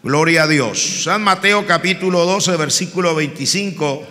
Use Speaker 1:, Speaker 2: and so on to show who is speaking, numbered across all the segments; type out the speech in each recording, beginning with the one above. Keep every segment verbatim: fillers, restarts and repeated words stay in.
Speaker 1: Gloria a Dios. San Mateo capítulo doce, versículo veinticinco.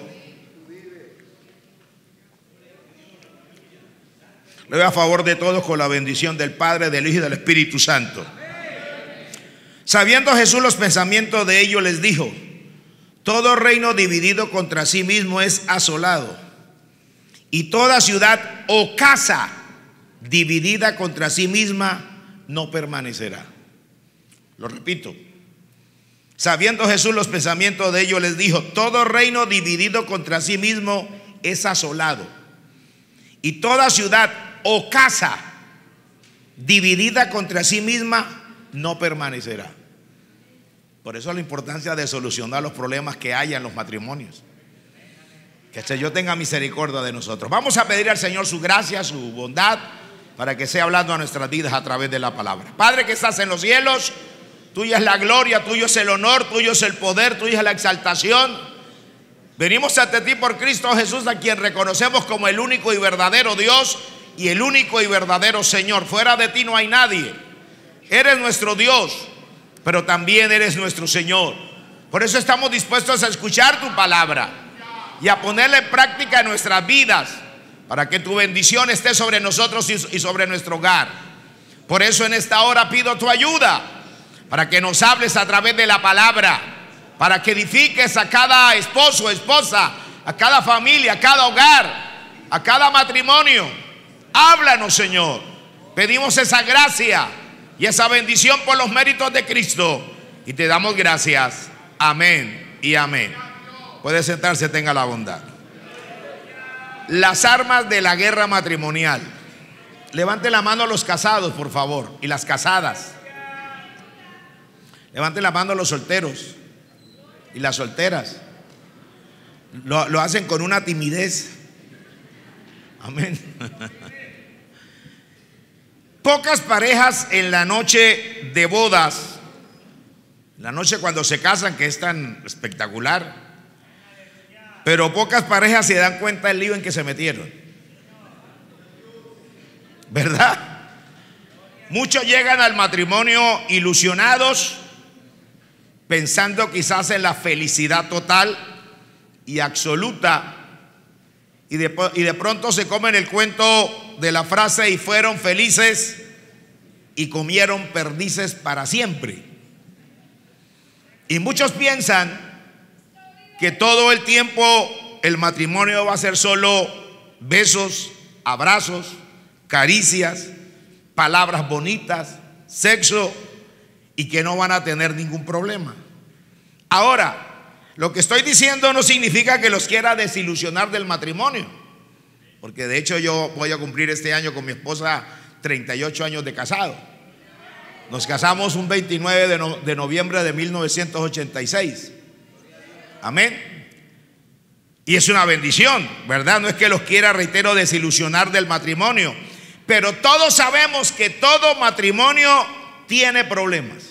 Speaker 1: Le doy a favor de todos con la bendición del Padre, del Hijo y del Espíritu Santo. Sabiendo Jesús los pensamientos de ellos, les dijo: todo reino dividido contra sí mismo es asolado, y toda ciudad o casa dividida contra sí misma no permanecerá. Lo repito. Sabiendo Jesús los pensamientos de ellos, les dijo: todo reino dividido contra sí mismo es asolado, y toda ciudad o casa dividida contra sí misma no permanecerá. Por eso la importancia de solucionar los problemas que haya en los matrimonios. Que el Señor tenga misericordia de nosotros. Vamos a pedir al Señor su gracia, su bondad, para que sea hablando a nuestras vidas a través de la palabra. Padre que estás en los cielos, tuya es la gloria, tuyo es el honor, tuyo es el poder, tuya es la exaltación. Venimos ante ti por Cristo Jesús, a quien reconocemos como el único y verdadero Dios y el único y verdadero Señor. Fuera de ti no hay nadie. Eres nuestro Dios, pero también eres nuestro Señor. Por eso estamos dispuestos a escuchar tu palabra y a ponerla en práctica en nuestras vidas, para que tu bendición esté sobre nosotros y sobre nuestro hogar. Por eso en esta hora pido tu ayuda, para que nos hables a través de la palabra, para que edifiques a cada esposo, esposa, a cada familia, a cada hogar, a cada matrimonio. Háblanos, Señor. Pedimos esa gracia y esa bendición por los méritos de Cristo, y te damos gracias. Amén y amén. Puede sentarse, tenga la bondad. Las armas de la guerra matrimonial. Levante la mano a los casados, por favor, y las casadas. Levante la mano a los solteros y las solteras. Lo, lo hacen con una timidez. Amén. Pocas parejas en la noche de bodas, la noche cuando se casan, que es tan espectacular, pero pocas parejas se dan cuenta del lío en que se metieron, ¿verdad? Muchos llegan al matrimonio ilusionados, pensando quizás en la felicidad total y absoluta, y de, y de pronto se comen el cuento de la frase: y fueron felices y comieron perdices para siempre. Y muchos piensan que todo el tiempo el matrimonio va a ser solo besos, abrazos, caricias, palabras bonitas, sexo, y que no van a tener ningún problema. Ahora, lo que estoy diciendo no significa que los quiera desilusionar del matrimonio, porque de hecho yo voy a cumplir este año con mi esposa treinta y ocho años de casado. Nos casamos un veintinueve de, no, de noviembre de mil novecientos ochenta y seis. Amén. Y es una bendición, ¿verdad? No es que los quiera, reitero, desilusionar del matrimonio, pero todos sabemos que todo matrimonio tiene problemas.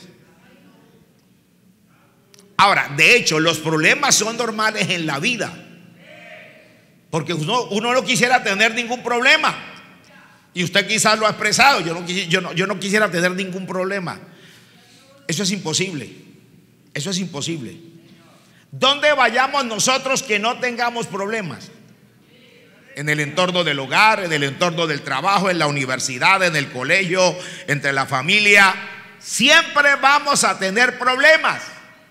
Speaker 1: Ahora, de hecho, los problemas son normales en la vida, porque uno, uno no quisiera tener ningún problema, y usted quizás lo ha expresado: yo no, yo, no, yo no quisiera tener ningún problema. Eso es imposible. Eso es imposible. ¿Dónde vayamos nosotros que no tengamos problemas? En el entorno del hogar, en el entorno del trabajo, en la universidad, en el colegio, entre la familia, siempre vamos a tener problemas,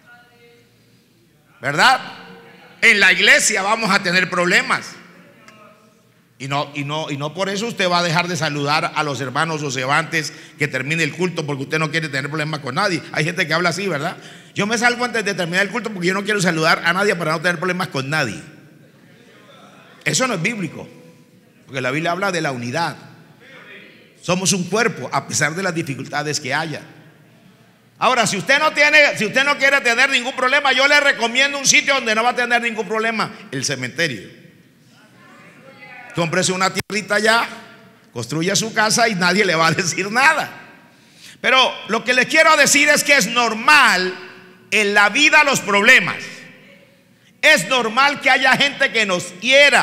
Speaker 1: ¿verdad? En la iglesia vamos a tener problemas. Y no, y, no, y no por eso usted va a dejar de saludar a los hermanos o sevantes que termine el culto, porque usted no quiere tener problemas con nadie. Hay gente que habla así, ¿verdad? Yo me salgo antes de terminar el culto porque yo no quiero saludar a nadie para no tener problemas con nadie. Eso no es bíblico, porque la Biblia habla de la unidad. Somos un cuerpo a pesar de las dificultades que haya. Ahora, si usted no tiene, si usted no quiere tener ningún problema, yo le recomiendo un sitio donde no va a tener ningún problema: el cementerio. Cómprese una tierrita allá, construya su casa y nadie le va a decir nada. Pero lo que les quiero decir es que es normal en la vida los problemas. Es normal que haya gente que nos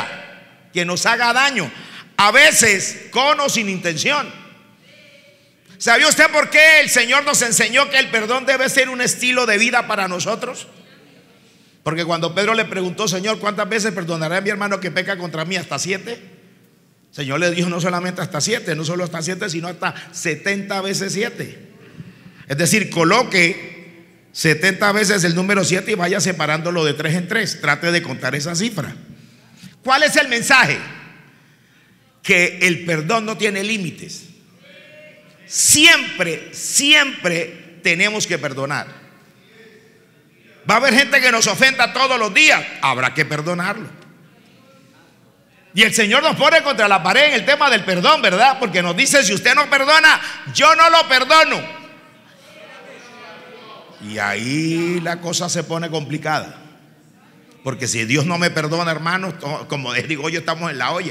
Speaker 1: hiera, que nos haga daño, a veces con o sin intención. ¿Sabía usted por qué el Señor nos enseñó que el perdón debe ser un estilo de vida para nosotros? Porque cuando Pedro le preguntó: Señor, ¿cuántas veces perdonaré a mi hermano que peca contra mí? ¿Hasta siete? El Señor le dijo: no solamente hasta siete, no solo hasta siete, sino hasta setenta veces siete. Es decir, coloque setenta veces el número siete y vaya separándolo de tres en tres. Trate de contar esa cifra. ¿Cuál es el mensaje? Que el perdón no tiene límites. Siempre, siempre tenemos que perdonar. Va a haber gente que nos ofenda todos los días, habrá que perdonarlo. Y el Señor nos pone contra la pared en el tema del perdón, ¿verdad? Porque nos dice: si usted no perdona, yo no lo perdono. Y ahí la cosa se pone complicada. Porque si Dios no me perdona, hermanos, como les digo yo, estamos en la olla.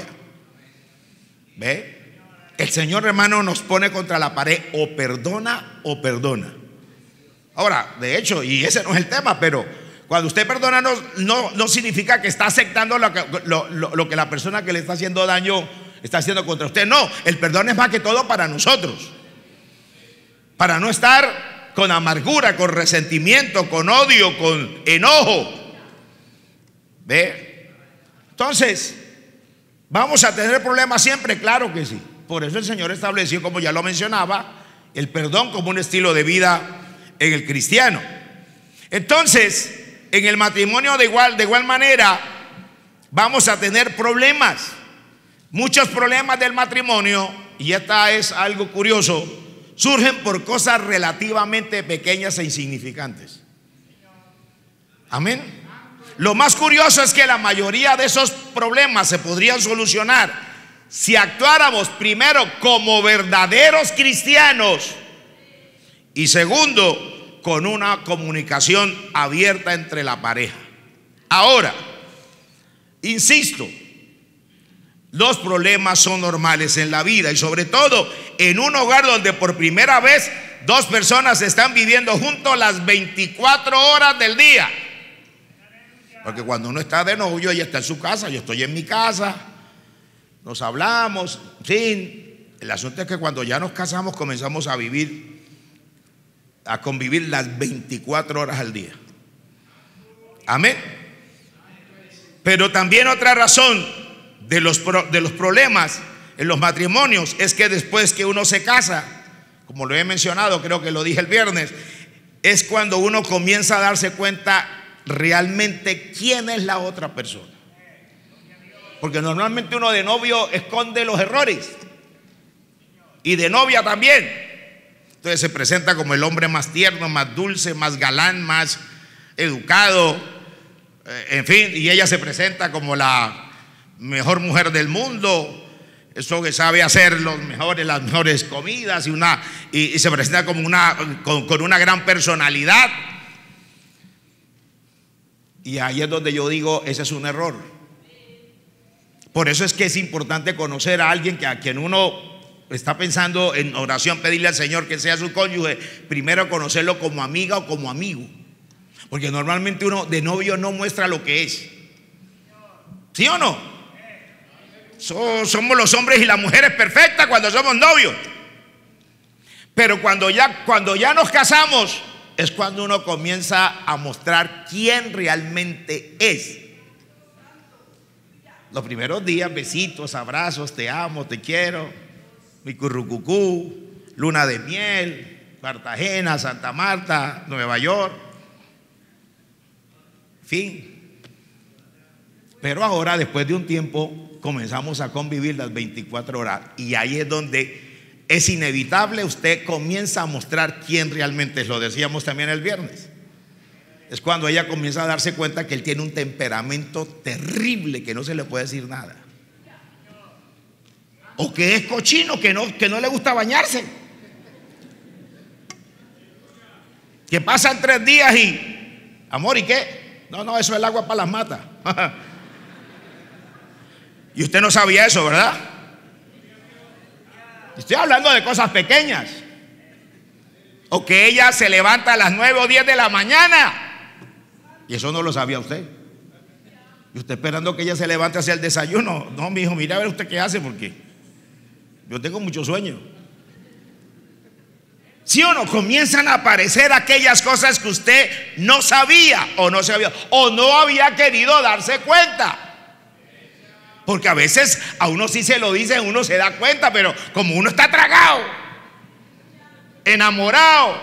Speaker 1: ¿Ve? El Señor, hermano, nos pone contra la pared: o perdona o perdona. Ahora, de hecho, y ese no es el tema, pero cuando usted perdona no, no, no significa que está aceptando lo que, lo, lo, lo que la persona que le está haciendo daño está haciendo contra usted. No, el perdón es más que todo para nosotros, para no estar con amargura, con resentimiento, con odio, con enojo. ¿Ve? Entonces, ¿vamos a tener problemas siempre? Claro que sí. Por eso el Señor estableció, como ya lo mencionaba, el perdón como un estilo de vida en el cristiano. Entonces, en el matrimonio de igual, de igual manera vamos a tener problemas. Muchos problemas del matrimonio, y esta es algo curioso, surgen por cosas relativamente pequeñas e insignificantes. Amén. Lo más curioso es que la mayoría de esos problemas se podrían solucionar si actuáramos primero como verdaderos cristianos y segundo, con una comunicación abierta entre la pareja. Ahora, insisto, los problemas son normales en la vida, y sobre todo en un hogar donde por primera vez dos personas están viviendo juntos las veinticuatro horas del día. Porque cuando uno está de novio, ella está en su casa, yo estoy en mi casa, nos hablamos, en fin. El asunto es que cuando ya nos casamos comenzamos a vivir, a convivir las veinticuatro horas al día. Amén. Pero también otra razón de los, de los problemas en los matrimonios es que después que uno se casa, como lo he mencionado, creo que lo dije el viernes, es cuando uno comienza a darse cuenta realmente quién es la otra persona. Porque normalmente uno de novio esconde los errores, y de novia también. Entonces se presenta como el hombre más tierno, más dulce, más galán, más educado, en fin, y ella se presenta como la mejor mujer del mundo, eso que sabe hacer los mejores, las mejores comidas, y, una, y, y se presenta como una, con, con una gran personalidad. Y ahí es donde yo digo, ese es un error. Por eso es que es importante conocer a alguien que a quien uno está pensando en oración, pedirle al Señor que sea su cónyuge, primero conocerlo como amiga o como amigo. Porque normalmente uno de novio no muestra lo que es. ¿Sí o no? So, somos los hombres y las mujeres perfectas cuando somos novios. Pero cuando ya, cuando ya nos casamos, es cuando uno comienza a mostrar quién realmente es. Los primeros días, besitos, abrazos, te amo, te quiero, mi currucucú, luna de miel, Cartagena, Santa Marta, Nueva York, fin. Pero ahora, después de un tiempo, comenzamos a convivir las veinticuatro horas, y ahí es donde es inevitable, usted comienza a mostrar quién realmente es. Lo decíamos también el viernes. Es cuando ella comienza a darse cuenta que él tiene un temperamento terrible, que no se le puede decir nada, o que es cochino, que no, que no le gusta bañarse, que pasan tres días y, amor, ¿y qué? No, no, eso es el agua para las matas. Y usted no sabía eso, ¿verdad? Estoy hablando de cosas pequeñas. O que ella se levanta a las nueve o diez de la mañana, y eso no lo sabía usted. Y usted esperando que ella se levante hacia el desayuno. No, mi hijo, mira a ver usted qué hace, porque yo tengo mucho sueño. ¿Sí o no? Comienzan a aparecer aquellas cosas que usted no sabía o no sabía o no había querido darse cuenta. Porque a veces a uno sí se lo dice, uno se da cuenta, pero como uno está tragado, enamorado,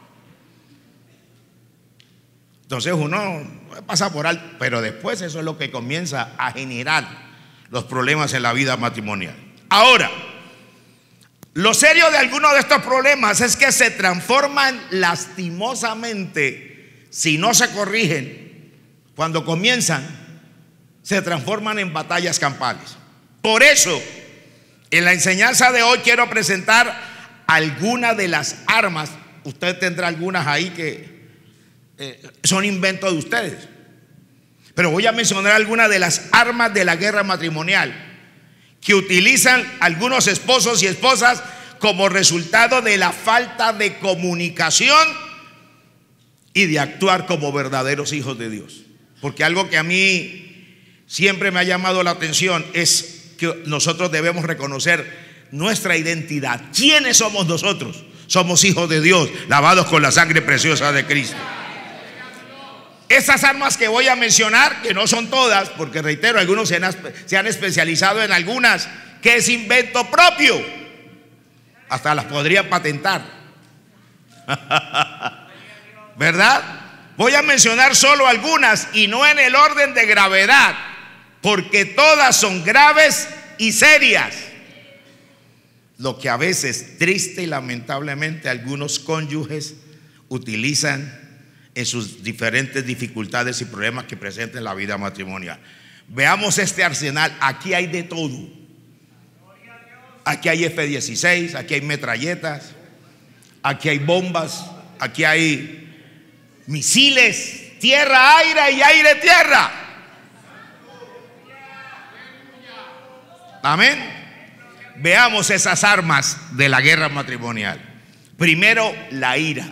Speaker 1: entonces uno pasa por alto, pero después eso es lo que comienza a generar los problemas en la vida matrimonial. Ahora, lo serio de algunos de estos problemas es que se transforman lastimosamente, si no se corrigen, cuando comienzan, se transforman en batallas campales. Por eso, en la enseñanza de hoy quiero presentar algunas de las armas. Usted tendrá algunas ahí que eh, son inventos de ustedes, pero voy a mencionar algunas de las armas de la guerra matrimonial que utilizan algunos esposos y esposas como resultado de la falta de comunicación y de actuar como verdaderos hijos de Dios. Porque algo que a mí siempre me ha llamado la atención es que nosotros debemos reconocer nuestra identidad. ¿Quiénes somos nosotros? Somos hijos de Dios, lavados con la sangre preciosa de Cristo. Esas armas que voy a mencionar, que no son todas, porque reitero, algunos se han, se han especializado en algunas, que es invento propio, hasta las podrían patentar. ¿Verdad? Voy a mencionar solo algunas y no en el orden de gravedad, porque todas son graves y serias. Lo que a veces, triste y lamentablemente, algunos cónyuges utilizan en sus diferentes dificultades y problemas que presentan en la vida matrimonial. Veamos este arsenal. Aquí hay de todo. Aquí hay F dieciséis, aquí hay metralletas, aquí hay bombas, aquí hay misiles, tierra, aire y aire, tierra. Amén. Veamos esas armas de la guerra matrimonial. Primero, la ira.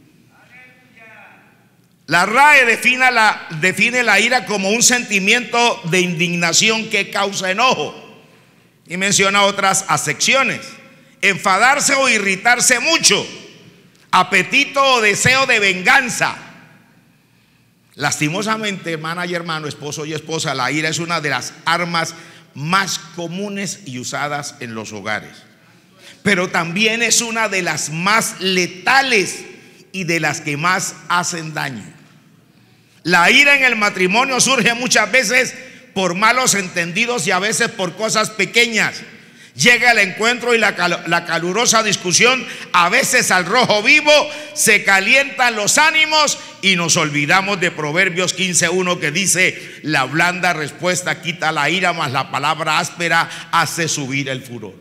Speaker 1: La R A E define la, define la ira como un sentimiento de indignación que causa enojo, y menciona otras acepciones: enfadarse o irritarse mucho, apetito o deseo de venganza. Lastimosamente, hermana y hermano, esposo y esposa, la ira es una de las armas más comunes y usadas en los hogares, pero también es una de las más letales y de las que más hacen daño. La ira en el matrimonio surge muchas veces por malos entendidos y a veces por cosas pequeñas. Llega el encuentro y la, cal la calurosa discusión, a veces al rojo vivo, se calientan los ánimos y nos olvidamos de Proverbios quince uno, que dice: la blanda respuesta quita la ira, mas la palabra áspera hace subir el furor.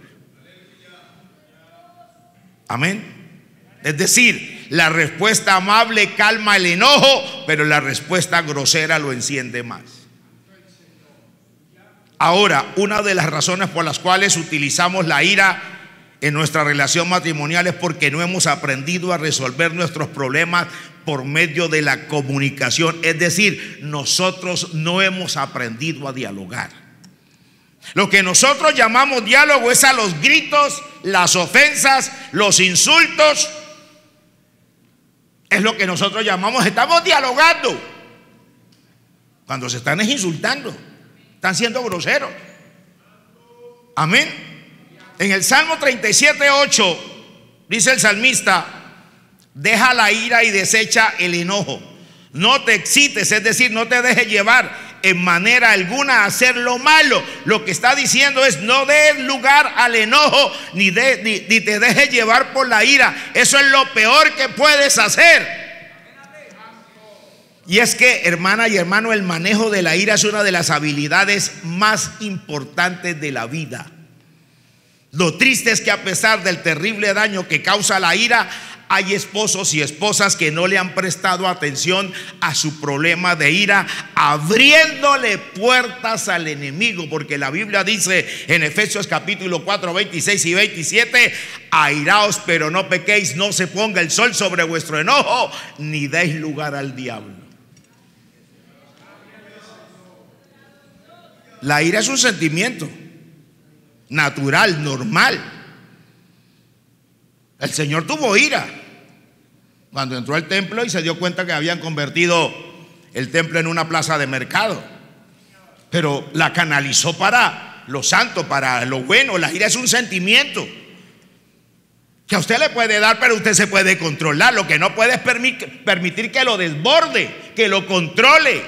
Speaker 1: Amén. Es decir, la respuesta amable calma el enojo, pero la respuesta grosera lo enciende más. Ahora, una de las razones por las cuales utilizamos la ira en nuestra relación matrimonial es porque no hemos aprendido a resolver nuestros problemas por medio de la comunicación. Es decir, nosotros no hemos aprendido a dialogar. Lo que nosotros llamamos diálogo es a los gritos, las ofensas, los insultos. Es lo que nosotros llamamos, estamos dialogando, cuando se están insultando, están siendo groseros. Amén. En el Salmo treinta y siete ocho dice el salmista: deja la ira y desecha el enojo, no te excites, es decir, no te dejes llevar en manera alguna a hacer lo malo. Lo que está diciendo es: no des lugar al enojo, ni, de, ni, ni te dejes llevar por la ira. Eso es lo peor que puedes hacer. Y es que, hermana y hermano, el manejo de la ira es una de las habilidades más importantes de la vida. Lo triste es que, a pesar del terrible daño que causa la ira, hay esposos y esposas que no le han prestado atención a su problema de ira, abriéndole puertas al enemigo. Porque la Biblia dice en Efesios capítulo cuatro, veintiséis y veintisiete: airaos pero no pequéis, no se ponga el sol sobre vuestro enojo, ni deis lugar al diablo. La ira es un sentimiento natural, normal. El Señor tuvo ira cuando entró al templo y se dio cuenta que habían convertido el templo en una plaza de mercado, pero la canalizó para lo santo, para lo bueno. La ira es un sentimiento que a usted le puede dar, pero usted se puede controlar. Lo que no puede es permitir que lo desborde, que lo controle.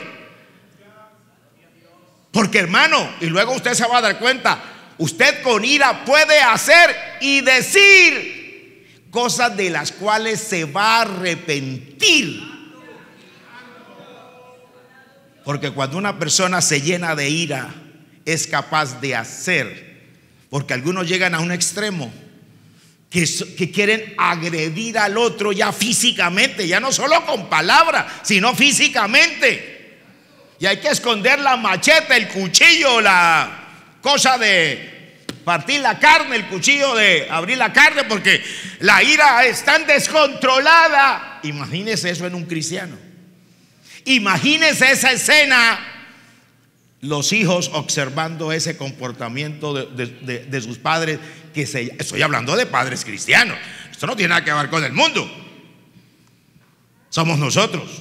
Speaker 1: Porque, hermano, y luego usted se va a dar cuenta, usted con ira puede hacer y decir cosas de las cuales se va a arrepentir. Porque cuando una persona se llena de ira, es capaz de hacer, porque algunos llegan a un extremo que, que quieren agredir al otro ya físicamente, ya no solo con palabras, sino físicamente. Y hay que esconder la machete, el cuchillo, la cosa de partir la carne, el cuchillo de abrir la carne, porque la ira es tan descontrolada. Imagínese eso en un cristiano. Imagínese esa escena, los hijos observando ese comportamiento de, de, de, de sus padres, que se, estoy hablando de padres cristianos. Esto no tiene nada que ver con el mundo. Somos nosotros.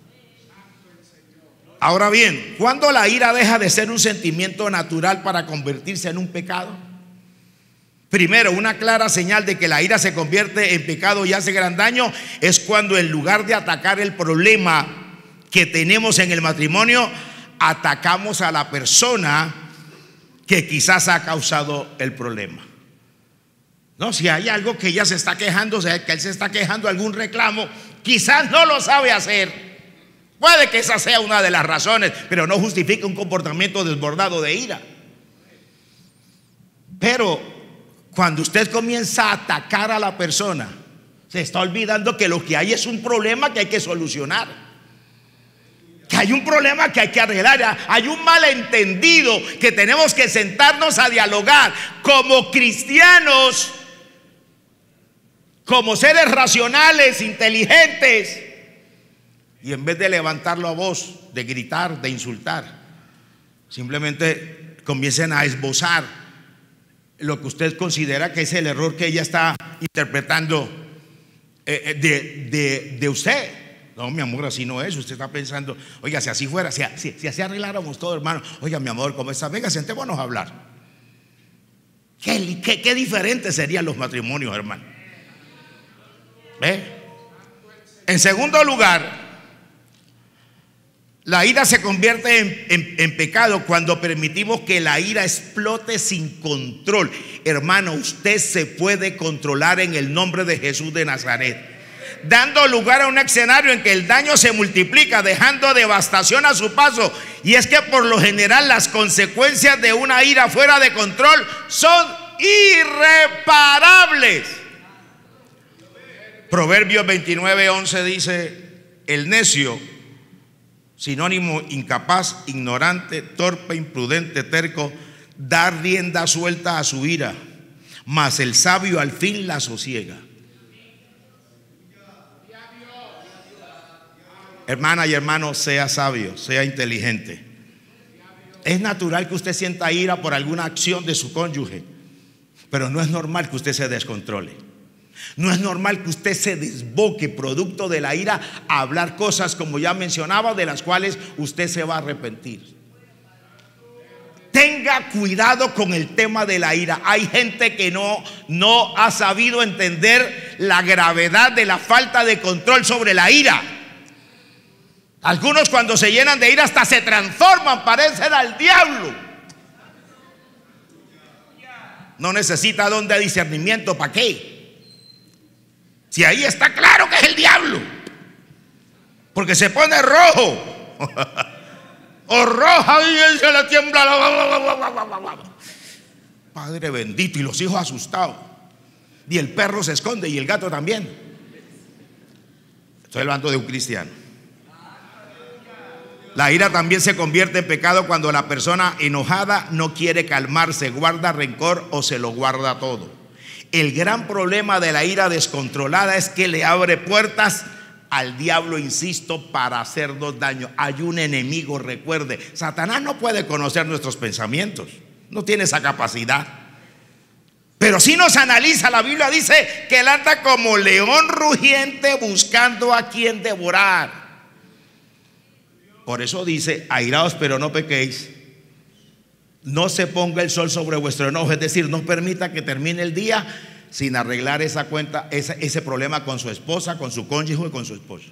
Speaker 1: Ahora bien, ¿cuándo la ira deja de ser un sentimiento natural para convertirse en un pecado? Primero, una clara señal de que la ira se convierte en pecado y hace gran daño es cuando, en lugar de atacar el problema que tenemos en el matrimonio, atacamos a la persona que quizás ha causado el problema. No, si hay algo que ella se está quejando, o sea, que él se está quejando, algún reclamo, quizás no lo sabe hacer. Puede que esa sea una de las razones, pero no justifica un comportamiento desbordado de ira. Pero cuando usted comienza a atacar a la persona, se está olvidando que lo que hay es un problema que hay que solucionar. Que hay un problema que hay que arreglar, hay un malentendido que tenemos que sentarnos a dialogar como cristianos, como seres racionales, inteligentes, y en vez de levantarlo a voz, de gritar, de insultar, simplemente comiencen a esbozar lo que usted considera que es el error que ella está interpretando de, de, de usted. No, mi amor, así no es. Usted está pensando, oiga, si así fuera, si, si, si así arregláramos todo, hermano. Oiga, mi amor, ¿cómo está? Venga, sentémonos a hablar. ¿Qué, qué, qué diferentes serían los matrimonios, hermano? ¿Eh? En segundo lugar, la ira se convierte en, en, en pecado cuando permitimos que la ira explote sin control. Hermano, usted se puede controlar en el nombre de Jesús de Nazaret, dando lugar a un escenario en que el daño se multiplica, dejando devastación a su paso. Y es que por lo general las consecuencias de una ira fuera de control son irreparables. Proverbios veintinueve once dice: el necio, sinónimo incapaz, ignorante, torpe, imprudente, terco, da rienda suelta a su ira, mas el sabio al fin la sosiega. Hermana y hermano, sea sabio, sea inteligente. Es natural que usted sienta ira por alguna acción de su cónyuge, pero no es normal que usted se descontrole. No es normal que usted se desboque producto de la ira a hablar cosas, como ya mencionaba, de las cuales usted se va a arrepentir. Tenga cuidado con el tema de la ira. Hay gente que no, no ha sabido entender la gravedad de la falta de control sobre la ira. Algunos, cuando se llenan de ira, hasta se transforman, parecen al diablo. No necesita don de discernimiento, ¿para qué? Si ahí está claro que es el diablo, porque se pone rojo o roja y se le tiembla. Padre bendito, y los hijos asustados, y el perro se esconde y el gato también. Estoy hablando de un cristiano. La ira también se convierte en pecado cuando la persona enojada no quiere calmarse, guarda rencor o se lo guarda todo. El gran problema de la ira descontrolada es que le abre puertas al diablo, insisto, para hacernos daño. Hay un enemigo, recuerde, Satanás no puede conocer nuestros pensamientos, no tiene esa capacidad. Pero si nos analiza, la Biblia dice que él anda como león rugiente buscando a quien devorar. Por eso dice: airaos pero no pequéis, no se ponga el sol sobre vuestro enojo. Es decir, no permita que termine el día sin arreglar esa cuenta, ese, ese problema con su esposa, con su cónyuge, con su esposo.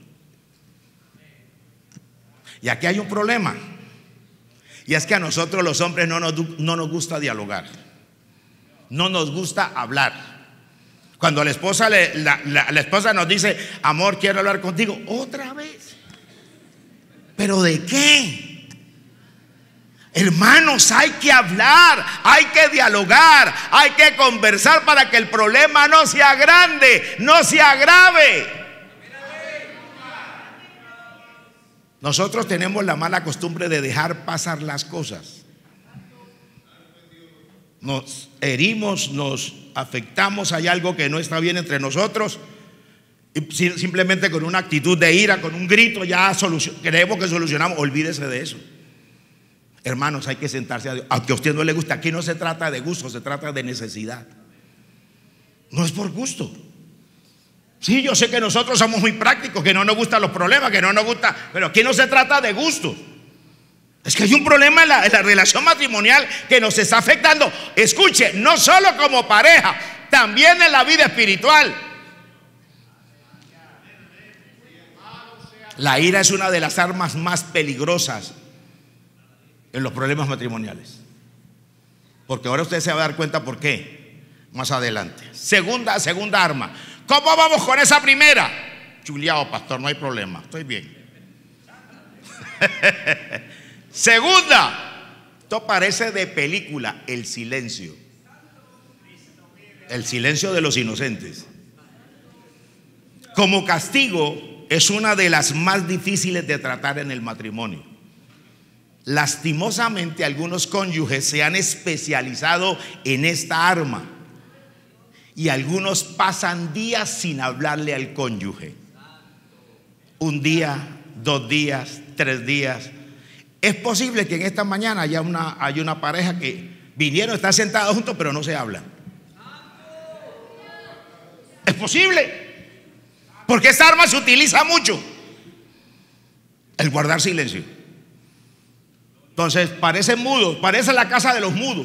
Speaker 1: Y aquí hay un problema, y es que a nosotros los hombres no nos, no nos gusta dialogar, no nos gusta hablar. Cuando la esposa, le, la, la, la esposa nos dice: amor, quiero hablar contigo, otra vez. ¿Pero de qué? Hermanos, hay que hablar, hay que dialogar, hay que conversar para que el problema no sea grande, no se agrave. Nosotros tenemos la mala costumbre de dejar pasar las cosas. Nos herimos, nos afectamos, hay algo que no está bien entre nosotros, y simplemente con una actitud de ira, con un grito, ya solucion, creemos que solucionamos. Olvídese de eso. Hermanos, hay que sentarse a Dios. Aunque a usted no le guste, aquí no se trata de gusto, se trata de necesidad. No es por gusto. Sí, yo sé que nosotros somos muy prácticos, que no nos gustan los problemas, que no nos gusta, pero aquí no se trata de gusto. Es que hay un problema en la, en la relación matrimonial que nos está afectando. Escuche, no solo como pareja, también en la vida espiritual. La ira es una de las armas más peligrosas en los problemas matrimoniales, porque ahora usted se va a dar cuenta por qué más adelante. Segunda, segunda arma. ¿Cómo vamos con esa primera? Chuleado, pastor, no hay problema, estoy bien. Segunda, esto parece de película: el silencio. El silencio de los inocentes. Como castigo, es una de las más difíciles de tratar en el matrimonio. Lastimosamente, algunos cónyuges se han especializado en esta arma, y algunos pasan días sin hablarle al cónyuge. Un día, dos días, tres días. Es posible que en esta mañana haya una, haya una pareja que vinieron, están sentados juntos, pero no se hablan. Es posible, porque esta arma se utiliza mucho, el guardar silencio. Entonces parece mudo, parece la casa de los mudos.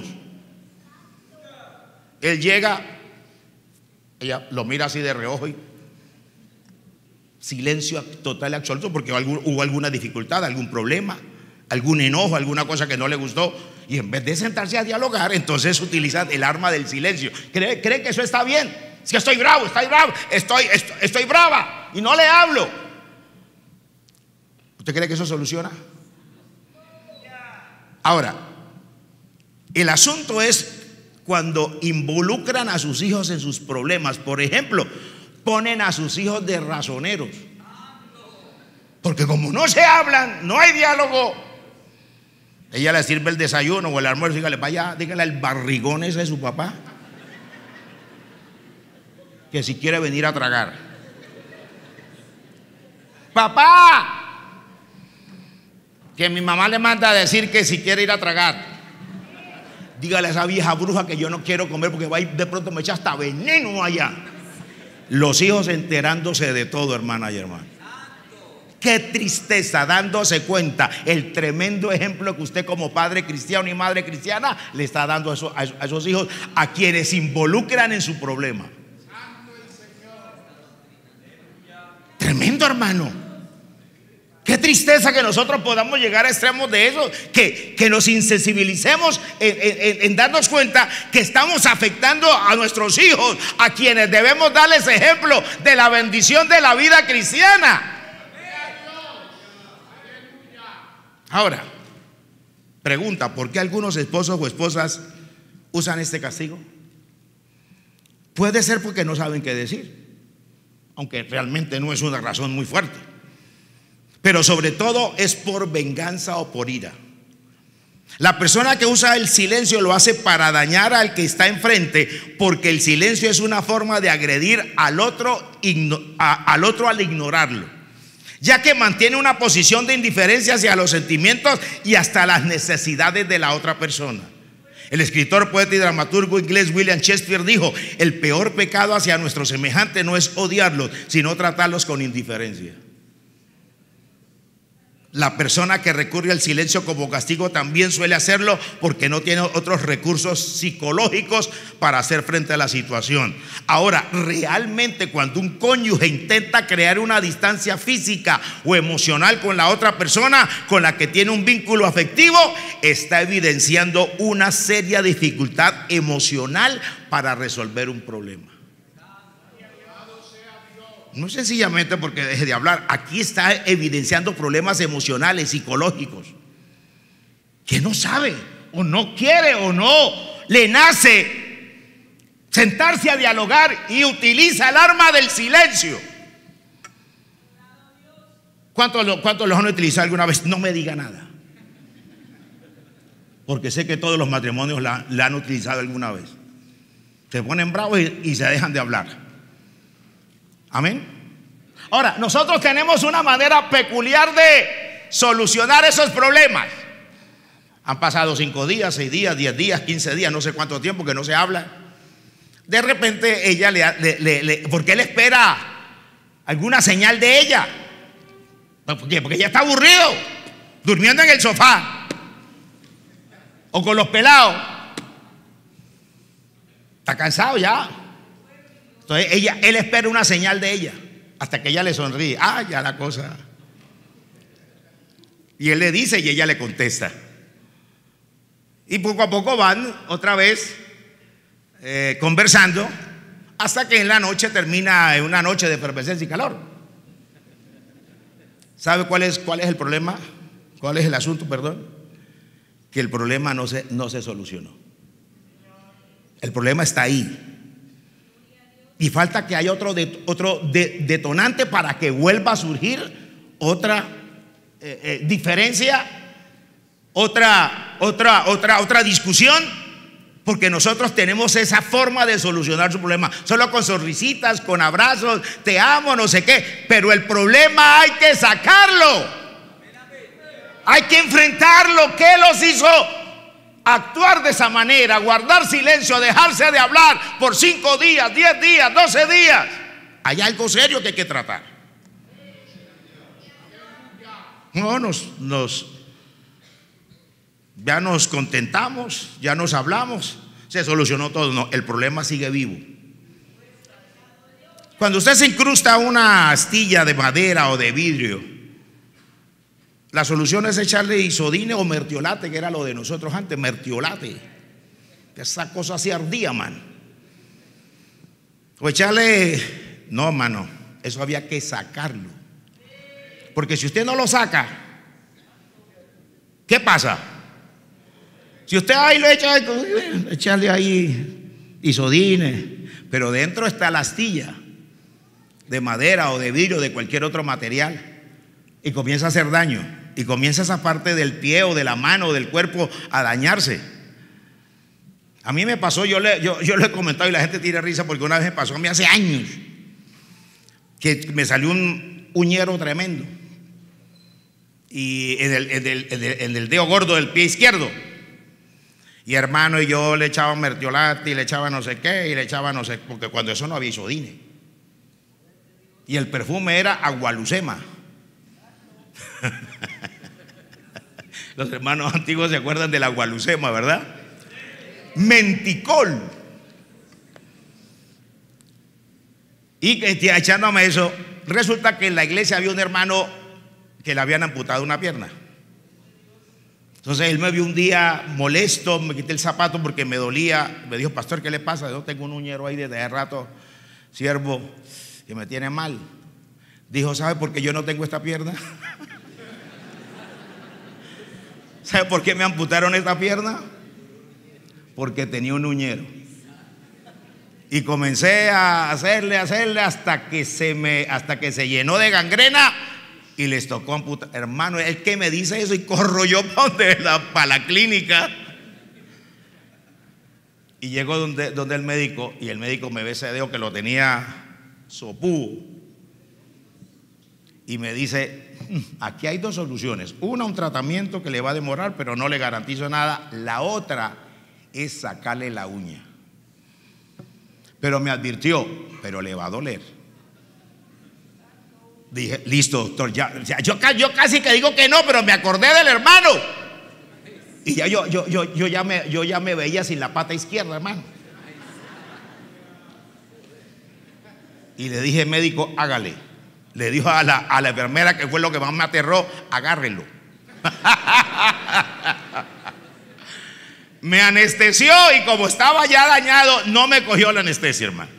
Speaker 1: Él llega, ella lo mira así de reojo y silencio total y absoluto, porque hubo alguna dificultad, algún problema, algún enojo, alguna cosa que no le gustó, y en vez de sentarse a dialogar, entonces utilizan el arma del silencio. ¿Cree, cree que eso está bien? Es que estoy bravo, estoy bravo, estoy, estoy, estoy brava y no le hablo. ¿Usted cree que eso soluciona? Ahora, el asunto es cuando involucran a sus hijos en sus problemas. Por ejemplo, ponen a sus hijos de razoneros, porque como no se hablan, no hay diálogo. Ella le sirve el desayuno o el almuerzo, dígale: vaya, dígale al barrigón ese de su papá que si quiere venir a tragar. Papá, que mi mamá le manda a decir que si quiere ir a tragar. Dígale a esa vieja bruja que yo no quiero comer, porque va a ir, de pronto me echa hasta veneno allá. Los hijos enterándose de todo, hermana y hermano. Qué tristeza, dándose cuenta el tremendo ejemplo que usted como padre cristiano y madre cristiana le está dando a esos, a esos hijos, a quienes involucran en su problema. Tremendo, hermano. Qué tristeza que nosotros podamos llegar a extremos de eso, que, que nos insensibilicemos en, en, en darnos cuenta que estamos afectando a nuestros hijos, a quienes debemos darles ejemplo de la bendición de la vida cristiana. Ahora, pregunta: ¿por qué algunos esposos o esposas usan este castigo? Puede ser porque no saben qué decir, aunque realmente no es una razón muy fuerte. Pero sobre todo es por venganza o por ira. La persona que usa el silencio lo hace para dañar al que está enfrente, porque el silencio es una forma de agredir al otro, al otro al ignorarlo, ya que mantiene una posición de indiferencia hacia los sentimientos y hasta las necesidades de la otra persona. El escritor, poeta y dramaturgo inglés William Shakespeare dijo: el peor pecado hacia nuestro semejante no es odiarlos, sino tratarlos con indiferencia. La persona que recurre al silencio como castigo también suele hacerlo porque no tiene otros recursos psicológicos para hacer frente a la situación. Ahora, realmente cuando un cónyuge intenta crear una distancia física o emocional con la otra persona con la que tiene un vínculo afectivo, está evidenciando una seria dificultad emocional para resolver un problema. No sencillamente porque deje de hablar. Aquí está evidenciando problemas emocionales, psicológicos, que no sabe o no quiere o no le nace sentarse a dialogar y utiliza el arma del silencio. ¿Cuántos lo, cuántos los han utilizado alguna vez? No me diga nada, porque sé que todos los matrimonios la, la han utilizado alguna vez. Se ponen bravos y, y se dejan de hablar. Amén. Ahora, nosotros tenemos una manera peculiar de solucionar esos problemas. Han pasado cinco días, seis días, diez días, quince días, no sé cuánto tiempo que no se habla. De repente ella le, le, le, le porque él espera alguna señal de ella. ¿Por qué? Porque ella está aburrido, durmiendo en el sofá o con los pelados. Está cansado ya. Entonces ella, él espera una señal de ella hasta que ella le sonríe. Ah, ya la cosa. Y él le dice y ella le contesta. Y poco a poco van otra vez eh, conversando hasta que en la noche termina en una noche de efervescencia y calor. ¿Sabe cuál es, cuál es el problema? ¿Cuál es el asunto, perdón? Que el problema no se, no se solucionó. El problema está ahí. Y falta que haya otro, de, otro de, detonante para que vuelva a surgir otra eh, eh, diferencia, otra, otra, otra, otra discusión, porque nosotros tenemos esa forma de solucionar su problema, solo con sonrisitas, con abrazos, te amo, no sé qué, pero el problema hay que sacarlo, hay que enfrentarlo. ¿Qué los hizo actuar de esa manera, guardar silencio, dejarse de hablar por cinco días, diez días, doce días? Hay algo serio que hay que tratar. No, nos, nos, ya nos contentamos, ya nos hablamos, se solucionó todo. No, el problema sigue vivo. Cuando usted se incrusta una astilla de madera o de vidrio, la solución es echarle isodine o mertiolate, que era lo de nosotros antes, mertiolate. Esa cosa así ardía, man. O echarle, no, mano, eso había que sacarlo. Porque si usted no lo saca, ¿qué pasa? Si usted ahí lo echa, echarle ahí isodine, pero dentro está la astilla de madera o de vidrio, de cualquier otro material, y comienza a hacer daño, y comienza esa parte del pie o de la mano o del cuerpo a dañarse. A mí me pasó, yo le, yo, yo lo he comentado y la gente tira risa, porque una vez me pasó a mí hace años que me salió un uñero tremendo y en el, en el, en el, en el dedo gordo del pie izquierdo. Y hermano, y yo le echaba mertiolate y le echaba no sé qué y le echaba no sé, porque cuando eso no había isodine, y el perfume era agualucema. Los hermanos antiguos se acuerdan del agualucema, ¿verdad? Menticol. Y echándome eso, resulta que en la iglesia había un hermano que le habían amputado una pierna. Entonces él me vio un día molesto, me quité el zapato porque me dolía. Me dijo: pastor, ¿qué le pasa? Yo tengo un uñero ahí desde hace rato, siervo, que me tiene mal. Dijo: ¿sabe por qué yo no tengo esta pierna? ¿Sabe por qué me amputaron esta pierna? Porque tenía un uñero. Y comencé a hacerle, hacerle hasta que se me, hasta que se llenó de gangrena y les tocó amputar. Hermano, es que me dice eso y corro yo para la, para la clínica. Y llego donde, donde el médico, y el médico me ve ese dedo que lo tenía sopúo. Y me dice: aquí hay dos soluciones. Una, un tratamiento que le va a demorar, pero no le garantizo nada. La otra es sacarle la uña. Pero me advirtió, pero le va a doler. Dije, listo, doctor, ya, ya yo, yo casi que digo que no, pero me acordé del hermano. Y ya yo, yo, yo, yo, ya me, yo ya me veía sin la pata izquierda, hermano. Y le dije, médico, hágale. Le dijo a la, a la enfermera, que fue lo que más me aterró, agárrelo. Me anestesió y como estaba ya dañado, no me cogió la anestesia, hermano.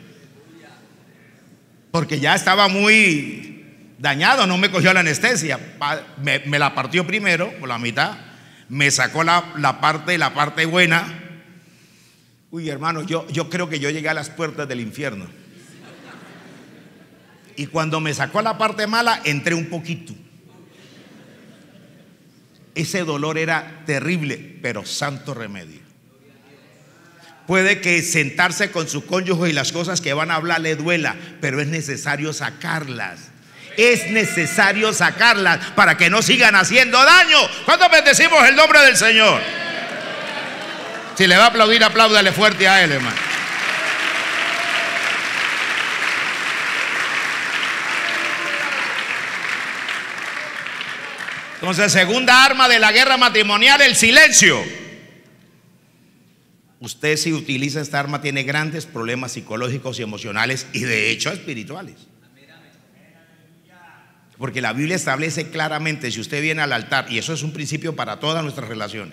Speaker 1: Porque ya estaba muy dañado, no me cogió la anestesia. Me, me la partió primero, por la mitad. Me sacó la, la parte, la parte buena. Uy, hermano, yo, yo creo que yo llegué a las puertas del infierno. Y cuando me sacó la parte mala, entré un poquito. Ese dolor era terrible, pero santo remedio. Puede que sentarse con su cónyuge y las cosas que van a hablar le duela, pero es necesario sacarlas. Es necesario sacarlas para que no sigan haciendo daño. ¿Cuántos bendecimos el nombre del Señor? Si le va a aplaudir, apláudale fuerte a él, hermano. Entonces, segunda arma de la guerra matrimonial, el silencio. Usted, si utiliza esta arma, tiene grandes problemas psicológicos y emocionales, y de hecho espirituales. Porque la Biblia establece claramente, si usted viene al altar, y eso es un principio para todas nuestras relaciones,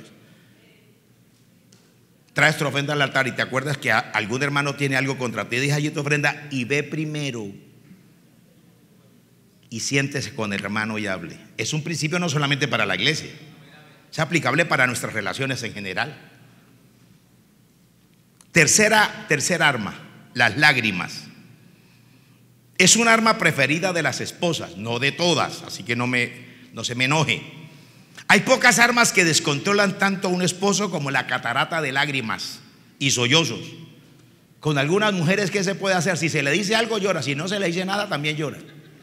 Speaker 1: traes tu ofrenda al altar y te acuerdas que algún hermano tiene algo contra ti, deja allí tu ofrenda y ve primero y siéntese con el hermano y hable. Es un principio no solamente para la iglesia, es aplicable para nuestras relaciones en general. Tercera, tercera arma, las lágrimas. Es un arma preferida de las esposas, no de todas, así que no, me, no se me enoje. Hay pocas armas que descontrolan tanto a un esposo como la catarata de lágrimas y sollozos. Con algunas mujeres, ¿qué se puede hacer? Si se le dice algo, llora. Si no se le dice nada, también llora.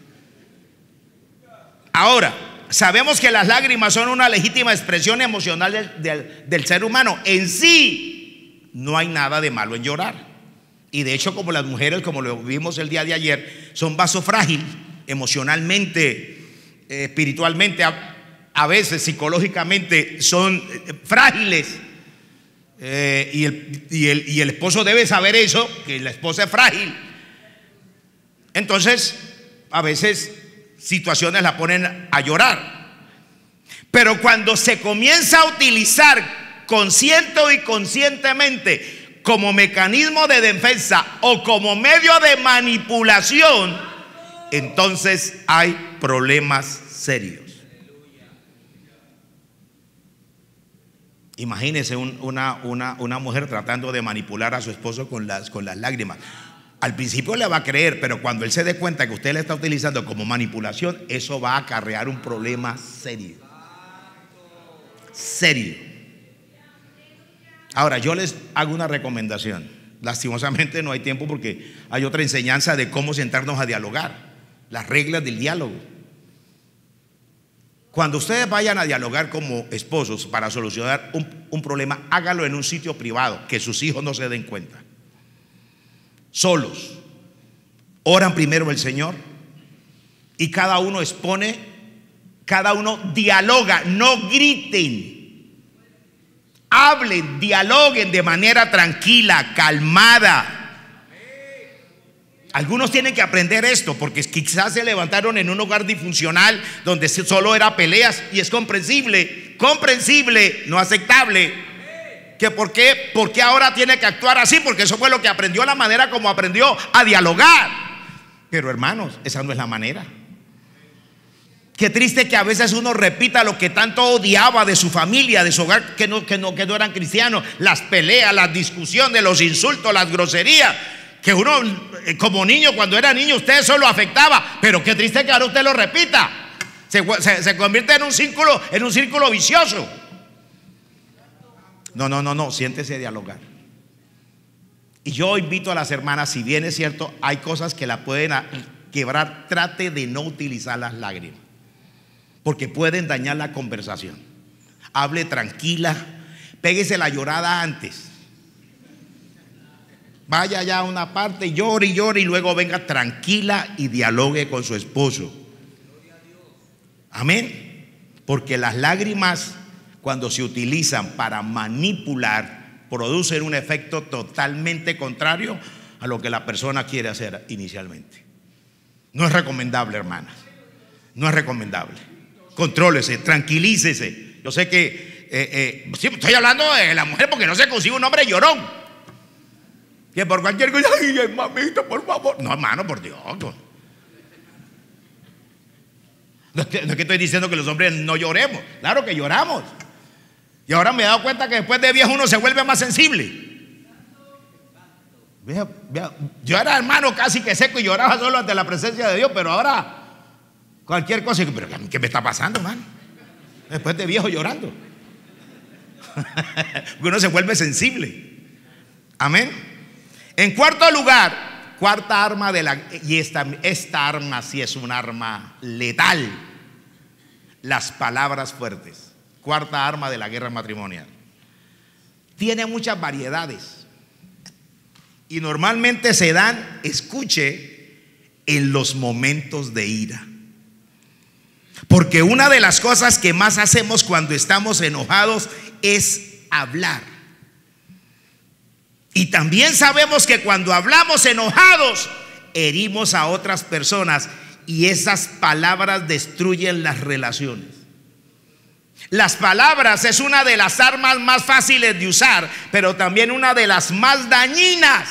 Speaker 1: Ahora, sabemos que las lágrimas son una legítima expresión emocional del, del, del ser humano. En sí, no hay nada de malo en llorar. Y de hecho, como las mujeres, como lo vimos el día de ayer, son vaso frágil emocionalmente, eh, espiritualmente, a, a veces psicológicamente son eh, frágiles. Eh, y, el, y, el, y el esposo debe saber eso, que la esposa es frágil. Entonces, a veces situaciones la ponen a llorar. Pero cuando se comienza a utilizar consciente o inconscientemente como mecanismo de defensa o como medio de manipulación, entonces hay problemas serios. Imagínese un, una, una, una mujer tratando de manipular a su esposo con las, con las lágrimas. Al principio le va a creer, pero cuando él se dé cuenta que usted le está utilizando como manipulación, eso va a acarrear un problema serio. Serio. Ahora, yo les hago una recomendación. Lastimosamente no hay tiempo porque hay otra enseñanza de cómo sentarnos a dialogar, las reglas del diálogo. Cuando ustedes vayan a dialogar como esposos para solucionar un, un problema, hágalo en un sitio privado, que sus hijos no se den cuenta. Solos. Oran primero al Señor y cada uno expone, cada uno dialoga, no griten. Hablen, dialoguen de manera tranquila, calmada. Algunos tienen que aprender esto porque quizás se levantaron en un hogar disfuncional donde solo era peleas, y es comprensible, comprensible, no aceptable. ¿Que por qué? ¿Por qué ahora tiene que actuar así? Porque eso fue lo que aprendió, la manera como aprendió a dialogar. Pero hermanos, esa no es la manera. Qué triste que a veces uno repita lo que tanto odiaba de su familia, de su hogar, que no, que no, que no eran cristianos. Las peleas, las discusiones, los insultos, las groserías, que uno como niño, cuando era niño, usted eso lo afectaba. Pero qué triste que ahora usted lo repita. Se, se, se convierte en un círculo, en un círculo vicioso. No, no, no, no, siéntese a dialogar. Y yo invito a las hermanas, si bien es cierto, hay cosas que la pueden quebrar, trate de no utilizar las lágrimas, porque pueden dañar la conversación. Hable tranquila, péguese la llorada antes. Vaya allá a una parte, llore y llore y luego venga tranquila y dialogue con su esposo. Amén. Porque las lágrimas, cuando se utilizan para manipular, producen un efecto totalmente contrario a lo que la persona quiere hacer inicialmente. No es recomendable, hermanas. No es recomendable. Contrólese, tranquilícese. Yo sé que eh, eh, sí, estoy hablando de la mujer porque no se consigue un hombre llorón que por cualquier cosa, ay, mamita, por favor. No, hermano, por Dios. No es, que, no es que estoy diciendo que los hombres no lloremos. Claro que lloramos. Y ahora me he dado cuenta que después de viejo uno se vuelve más sensible. Vea, vea, yo era, hermano, casi que seco y lloraba solo ante la presencia de Dios, pero ahora cualquier cosa, pero ¿qué me está pasando, hermano? Después de viejo llorando. Uno se vuelve sensible. Amén. En cuarto lugar, cuarta arma de la, y esta, esta arma sí es un arma letal, las palabras fuertes. Cuarta arma de la guerra matrimonial. Tiene muchas variedades y normalmente se dan, escuche, en los momentos de ira. Porque una de las cosas que más hacemos cuando estamos enojados es hablar. Y también sabemos que cuando hablamos enojados, herimos a otras personas y esas palabras destruyen las relaciones. Las palabras es una de las armas más fáciles de usar, pero también una de las más dañinas.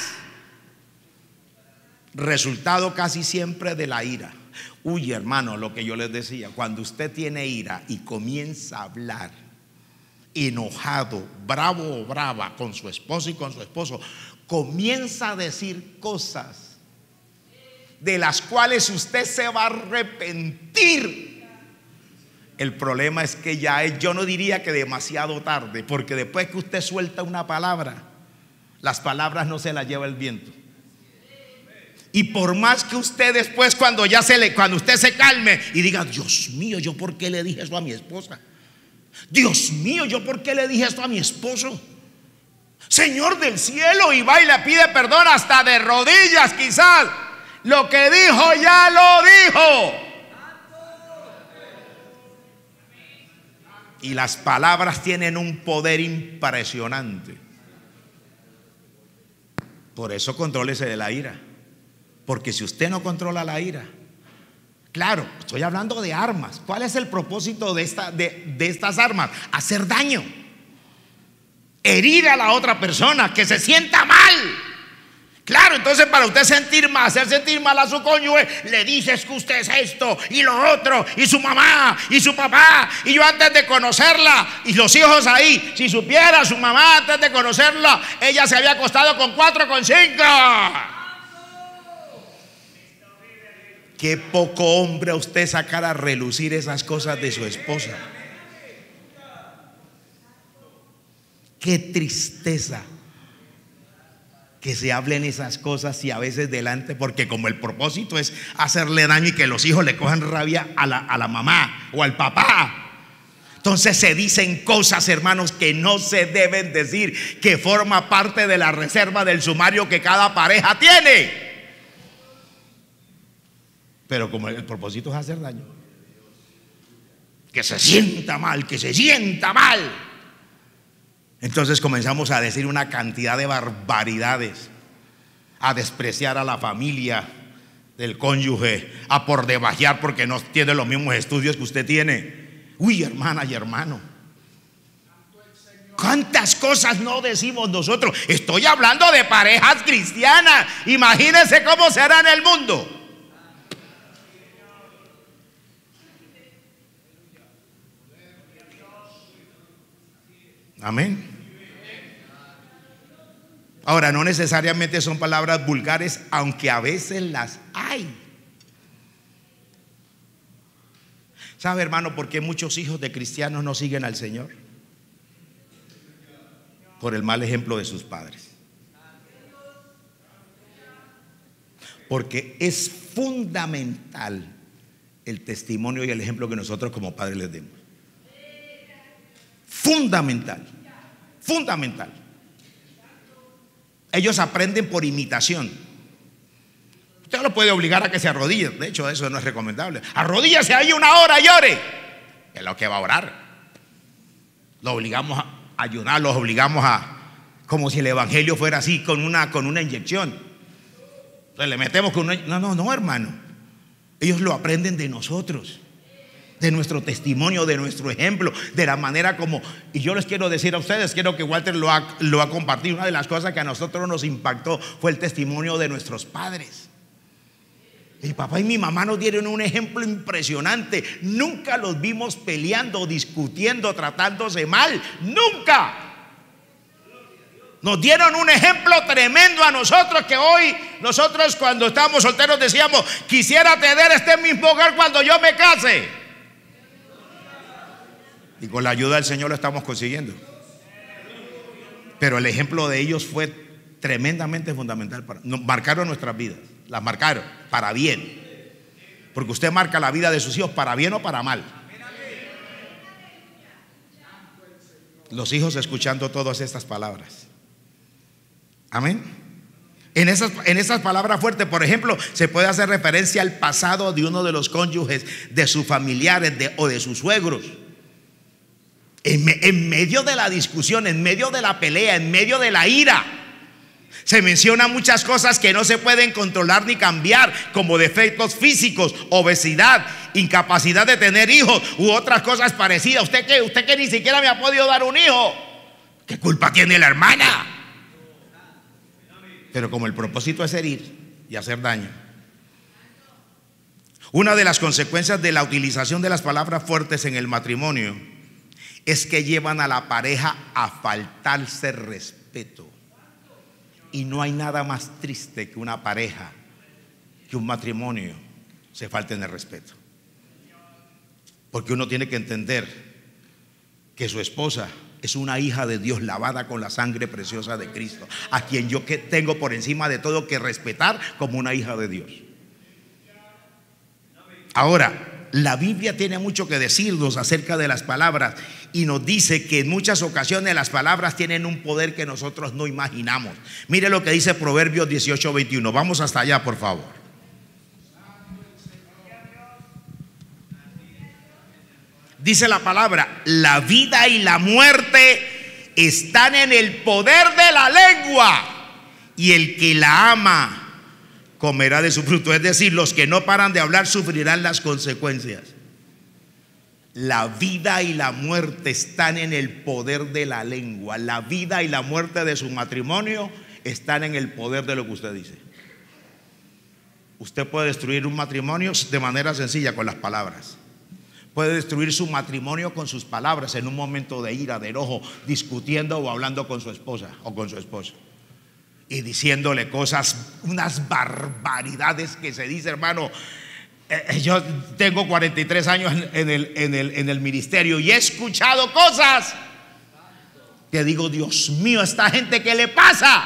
Speaker 1: Resultado casi siempre de la ira. Uy, hermano, lo que yo les decía, cuando usted tiene ira y comienza a hablar enojado, bravo o brava con su esposo y con su esposo, comienza a decir cosas de las cuales usted se va a arrepentir. El problema es que ya es, yo no diría que demasiado tarde, porque después que usted suelta una palabra, las palabras no se las lleva el viento. Y por más que usted después, cuando ya se le, cuando usted se calme y diga, Dios mío, ¿yo por qué le dije eso a mi esposa? Dios mío, ¿yo por qué le dije esto a mi esposo? Señor del cielo, y va y le pide perdón hasta de rodillas quizás. Lo que dijo ya lo dijo. Y las palabras tienen un poder impresionante. Por eso contrólese de la ira. Porque si usted no controla la ira, claro, estoy hablando de armas. ¿Cuál es el propósito de, esta, de, de estas armas? Hacer daño, herir a la otra persona, que se sienta mal. Claro, entonces para usted sentir mal, hacer sentir mal a su cónyuge, le dices que usted es esto y lo otro, y su mamá y su papá, y yo antes de conocerla, y los hijos ahí, si supiera su mamá antes de conocerla, ella se había acostado con cuatro, con cinco. Qué poco hombre a usted sacar a relucir esas cosas de su esposa. Qué tristeza que se hablen esas cosas y a veces delante, porque como el propósito es hacerle daño y que los hijos le cojan rabia a la, a la mamá o al papá. Entonces se dicen cosas, hermanos, que no se deben decir, que forma parte de la reserva del sumario que cada pareja tiene. Pero como el propósito es hacer daño, que se sienta mal, que se sienta mal, entonces comenzamos a decir una cantidad de barbaridades, a despreciar a la familia del cónyuge, a por debajear porque no tiene los mismos estudios que usted tiene. Uy, hermana y hermano, ¿cuántas cosas no decimos nosotros? Estoy hablando de parejas cristianas. Imagínense cómo será en el mundo. Amén. Ahora, no necesariamente son palabras vulgares, aunque a veces las hay. ¿Sabe, hermano, por qué muchos hijos de cristianos no siguen al Señor? Por el mal ejemplo de sus padres. Porque es fundamental el testimonio y el ejemplo que nosotros como padres les demos. Fundamental, fundamental. Ellos aprenden por imitación. Usted no lo puede obligar a que se arrodille. De hecho, eso no es recomendable. Arrodíllese ahí una hora y ore. Es lo que va a orar. Lo obligamos a ayunar, los obligamos a, como si el evangelio fuera así, con una, con una inyección. Entonces le metemos con una. No, no, no, hermano. Ellos lo aprenden de nosotros, de nuestro testimonio, de nuestro ejemplo, de la manera como. Y yo les quiero decir a ustedes, quiero que Walter lo ha, lo ha compartido. Una de las cosas que a nosotros nos impactó fue el testimonio de nuestros padres. Mi papá y mi mamá nos dieron un ejemplo impresionante. Nunca los vimos peleando, discutiendo, tratándose mal. Nunca. Nos dieron un ejemplo tremendo a nosotros, que hoy nosotros cuando estábamos solteros decíamos: quisiera tener este mismo hogar cuando yo me case. Y con la ayuda del Señor lo estamos consiguiendo. Pero el ejemplo de ellos fue tremendamente fundamental para, nos marcaron nuestras vidas. Las marcaron para bien. Porque usted marca la vida de sus hijos para bien o para mal. Los hijos escuchando todas estas palabras. Amén. En esas, en esas palabras fuertes, por ejemplo, se puede hacer referencia al pasado de uno de los cónyuges, de sus familiares de, o de sus suegros. En, en medio de la discusión, en medio de la pelea, en medio de la ira, se mencionan muchas cosas que no se pueden controlar ni cambiar, como defectos físicos, obesidad, incapacidad de tener hijos u otras cosas parecidas. Usted que, usted que ni siquiera me ha podido dar un hijo, ¿qué culpa tiene la hermana? Pero como el propósito es herir y hacer daño, una de las consecuencias de la utilización de las palabras fuertes en el matrimonio es que llevan a la pareja a faltarse respeto. Y no hay nada más triste que una pareja, que un matrimonio se falten el respeto. Porque uno tiene que entender que su esposa es una hija de Dios, lavada con la sangre preciosa de Cristo, a quien yo que tengo por encima de todo que respetar como una hija de Dios. Ahora, la Biblia tiene mucho que decirnos acerca de las palabras, y nos dice que en muchas ocasiones las palabras tienen un poder que nosotros no imaginamos. Mire lo que dice Proverbios dieciocho veintiuno. Vamos hasta allá, por favor. Dice la palabra: la vida y la muerte están en el poder de la lengua, y el que la ama comerá de su fruto. Es decir, los que no paran de hablar sufrirán las consecuencias. La vida y la muerte están en el poder de la lengua. La vida y la muerte de su matrimonio están en el poder de lo que usted dice. Usted puede destruir un matrimonio de manera sencilla con las palabras. Puede destruir su matrimonio con sus palabras en un momento de ira, de enojo, discutiendo o hablando con su esposa o con su esposo, y diciéndole cosas, unas barbaridades que se dice, hermano. Eh, yo tengo cuarenta y tres años en el, en, el, en el ministerio y he escuchado cosas que digo: Dios mío, ¿a esta gente qué le pasa?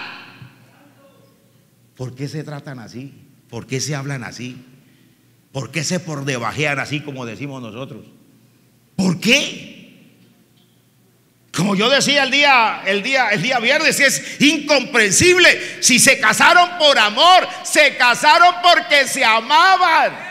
Speaker 1: ¿Por qué se tratan así? ¿Por qué se hablan así? ¿Por qué se por debajean así, como decimos nosotros? ¿Por qué? Como yo decía el día, el día, el día viernes, es incomprensible. Si se casaron por amor, se casaron porque se amaban.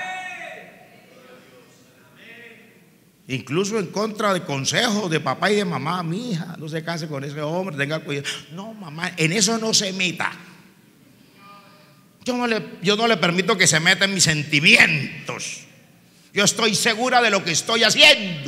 Speaker 1: Incluso en contra de consejos de papá y de mamá: mi hija, no se case con ese hombre, tenga cuidado. No, mamá, en eso no se meta. Yo no le, yo no le permito que se meta en mis sentimientos. Yo estoy segura de lo que estoy haciendo.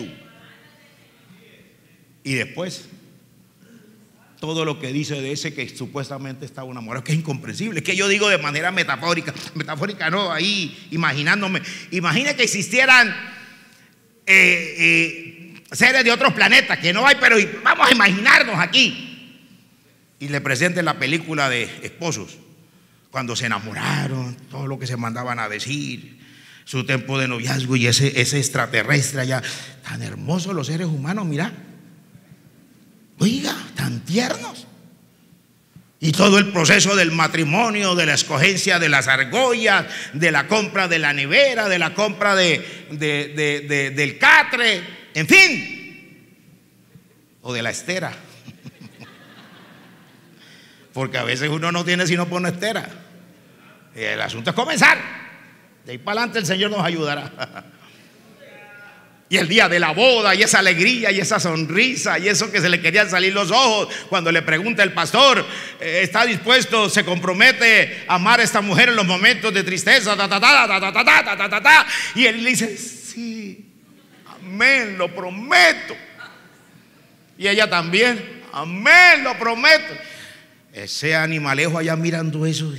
Speaker 1: Y después, todo lo que dice de ese que supuestamente está enamorado, que es incomprensible, que yo digo de manera metafórica, metafórica no, ahí imaginándome. Imagine que existieran eh, eh, seres de otros planetas, que no hay, pero vamos a imaginarnos aquí. Y le presenten la película de esposos, cuando se enamoraron, todo lo que se mandaban a decir, su tiempo de noviazgo, y ese, ese extraterrestre allá, tan hermosos los seres humanos, mira. Oiga, tan tiernos. Y todo el proceso del matrimonio, de la escogencia de las argollas, de la compra de la nevera, de la compra de, de, de, de, del catre, en fin, o de la estera. Porque a veces uno no tiene sino por una estera. Y el asunto es comenzar. De ahí para adelante el Señor nos ayudará. Y el día de la boda, y esa alegría, y esa sonrisa, y eso que se le querían salir los ojos, cuando le pregunta el pastor, eh, ¿está dispuesto, se compromete a amar a esta mujer en los momentos de tristeza? Ta, ta, ta, ta, ta, ta, ta, ta, ta, ta. Y él le dice, sí, amén, lo prometo. Y ella también, amén, lo prometo. Ese animalejo allá mirando eso.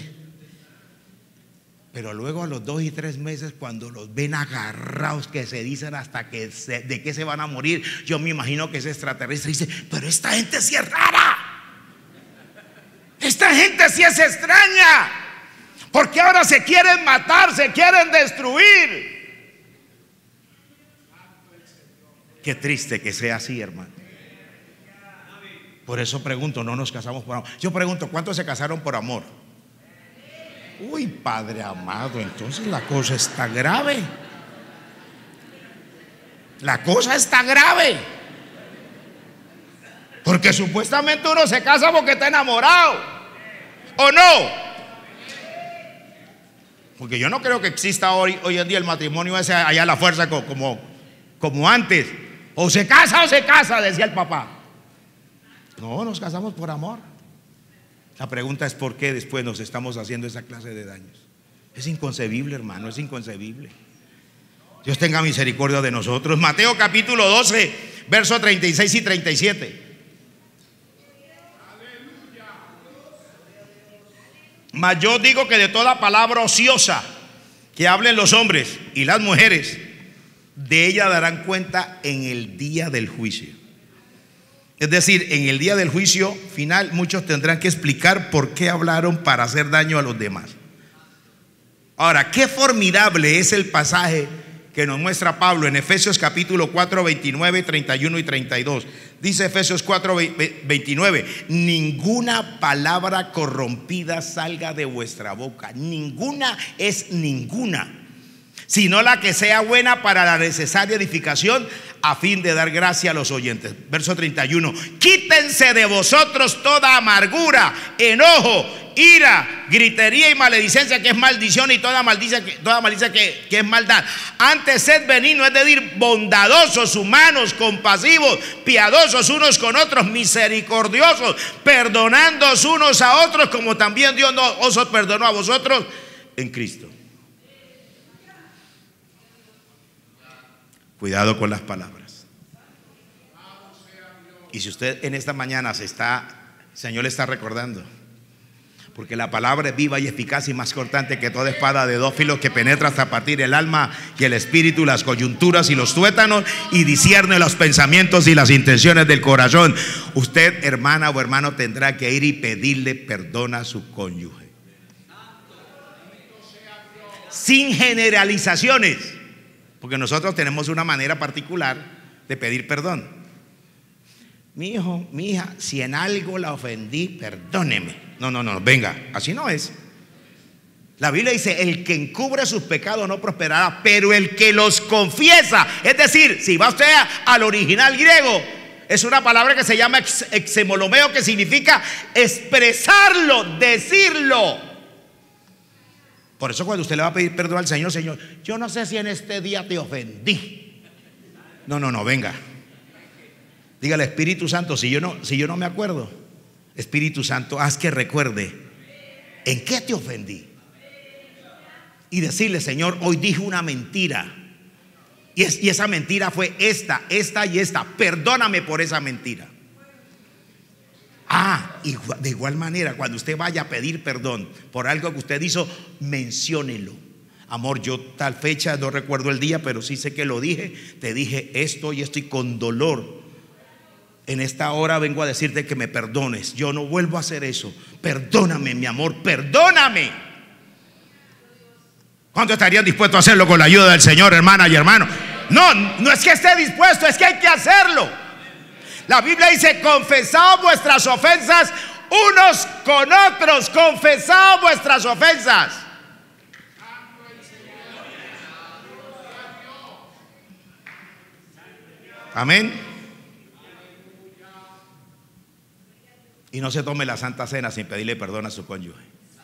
Speaker 1: Pero luego a los dos y tres meses, cuando los ven agarrados, que se dicen hasta que se, de qué se van a morir, yo me imagino que ese extraterrestre dice, pero esta gente sí es rara, esta gente sí es extraña, porque ahora se quieren matar, se quieren destruir. Qué triste que sea así, hermano. Por eso pregunto, no nos casamos por amor. Yo pregunto, ¿cuántos se casaron por amor? Uy, Padre amado, entonces la cosa está grave. La cosa está grave. Porque supuestamente uno se casa porque está enamorado, ¿o no? Porque yo no creo que exista hoy, hoy en día el matrimonio ese allá a la fuerza como, como antes. O se casa o se casa, decía el papá. No, nos casamos por amor. La pregunta es por qué después nos estamos haciendo esa clase de daños. Es inconcebible, hermano, es inconcebible. Dios tenga misericordia de nosotros. Mateo capítulo doce, versos treinta y seis y treinta y siete. Mas yo digo que de toda palabra ociosa que hablen los hombres y las mujeres, de ella darán cuenta en el día del juicio. Es decir, en el día del juicio final muchos tendrán que explicar por qué hablaron para hacer daño a los demás. Ahora, qué formidable es el pasaje que nos muestra Pablo en Efesios capítulo cuatro, veintinueve, treinta y uno y treinta y dos. Dice Efesios cuatro, veintinueve: ninguna palabra corrompida salga de vuestra boca. Ninguna es ninguna, sino la que sea buena para la necesaria edificación, a fin de dar gracia a los oyentes. Verso treinta y uno: quítense de vosotros toda amargura, enojo, ira, gritería y maledicencia, que es maldición, y toda maldicia, toda malicia que, que es maldad. Antes sed benignos, es decir, bondadosos, humanos, compasivos, piadosos unos con otros, misericordiosos, perdonándoos unos a otros, como también Dios os perdonó a vosotros en Cristo. Cuidado con las palabras. Y si usted en esta mañana se está, el Señor le está recordando, porque la palabra es viva y eficaz y más cortante que toda espada de dos filos, que penetra hasta partir el alma y el espíritu, las coyunturas y los tuétanos, y discierne los pensamientos y las intenciones del corazón. Usted, hermana o hermano, tendrá que ir y pedirle perdón a su cónyuge, sin generalizaciones. Porque nosotros tenemos una manera particular de pedir perdón. Mi hijo, mi hija, si en algo la ofendí, perdóneme. No, no, no, venga, así no es. La Biblia dice: el que encubre sus pecados no prosperará, pero el que los confiesa. Es decir, si va usted al original griego, es una palabra que se llama exemolomeo, que significa expresarlo, decirlo. Por eso cuando usted le va a pedir perdón al Señor: Señor, yo no sé si en este día te ofendí. No, no, no, venga. Dígale: Espíritu Santo, si yo no, si yo no me acuerdo, Espíritu Santo, haz que recuerde en qué te ofendí. Y decirle: Señor, hoy dije una mentira, y, es, y esa mentira fue esta, esta y esta. Perdóname por esa mentira. Ah, y de igual manera, cuando usted vaya a pedir perdón por algo que usted hizo, menciónelo. Amor, yo tal fecha, no recuerdo el día, pero sí sé que lo dije. Te dije esto y esto, y con dolor en esta hora vengo a decirte que me perdones. Yo no vuelvo a hacer eso. Perdóname, mi amor, perdóname. ¿Cuántos estarían dispuestos a hacerlo con la ayuda del Señor, hermana y hermano? No, no es que esté dispuesto, es que hay que hacerlo. La Biblia dice: confesad vuestras ofensas unos con otros. Confesad vuestras ofensas. Amén. y no se tome la Santa Cena sin pedirle perdón a su cónyuge.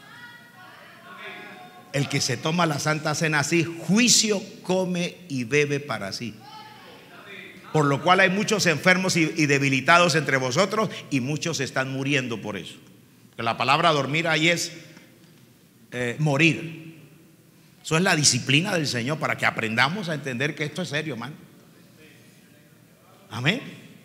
Speaker 1: El que se toma la Santa Cena así, juicio come y bebe para sí. Por lo cual hay muchos enfermos y, y debilitados entre vosotros, y muchos están muriendo por eso. Que la palabra dormir ahí es eh, morir. Eso es la disciplina del Señor para que aprendamos a entender que esto es serio, hermano. Amén.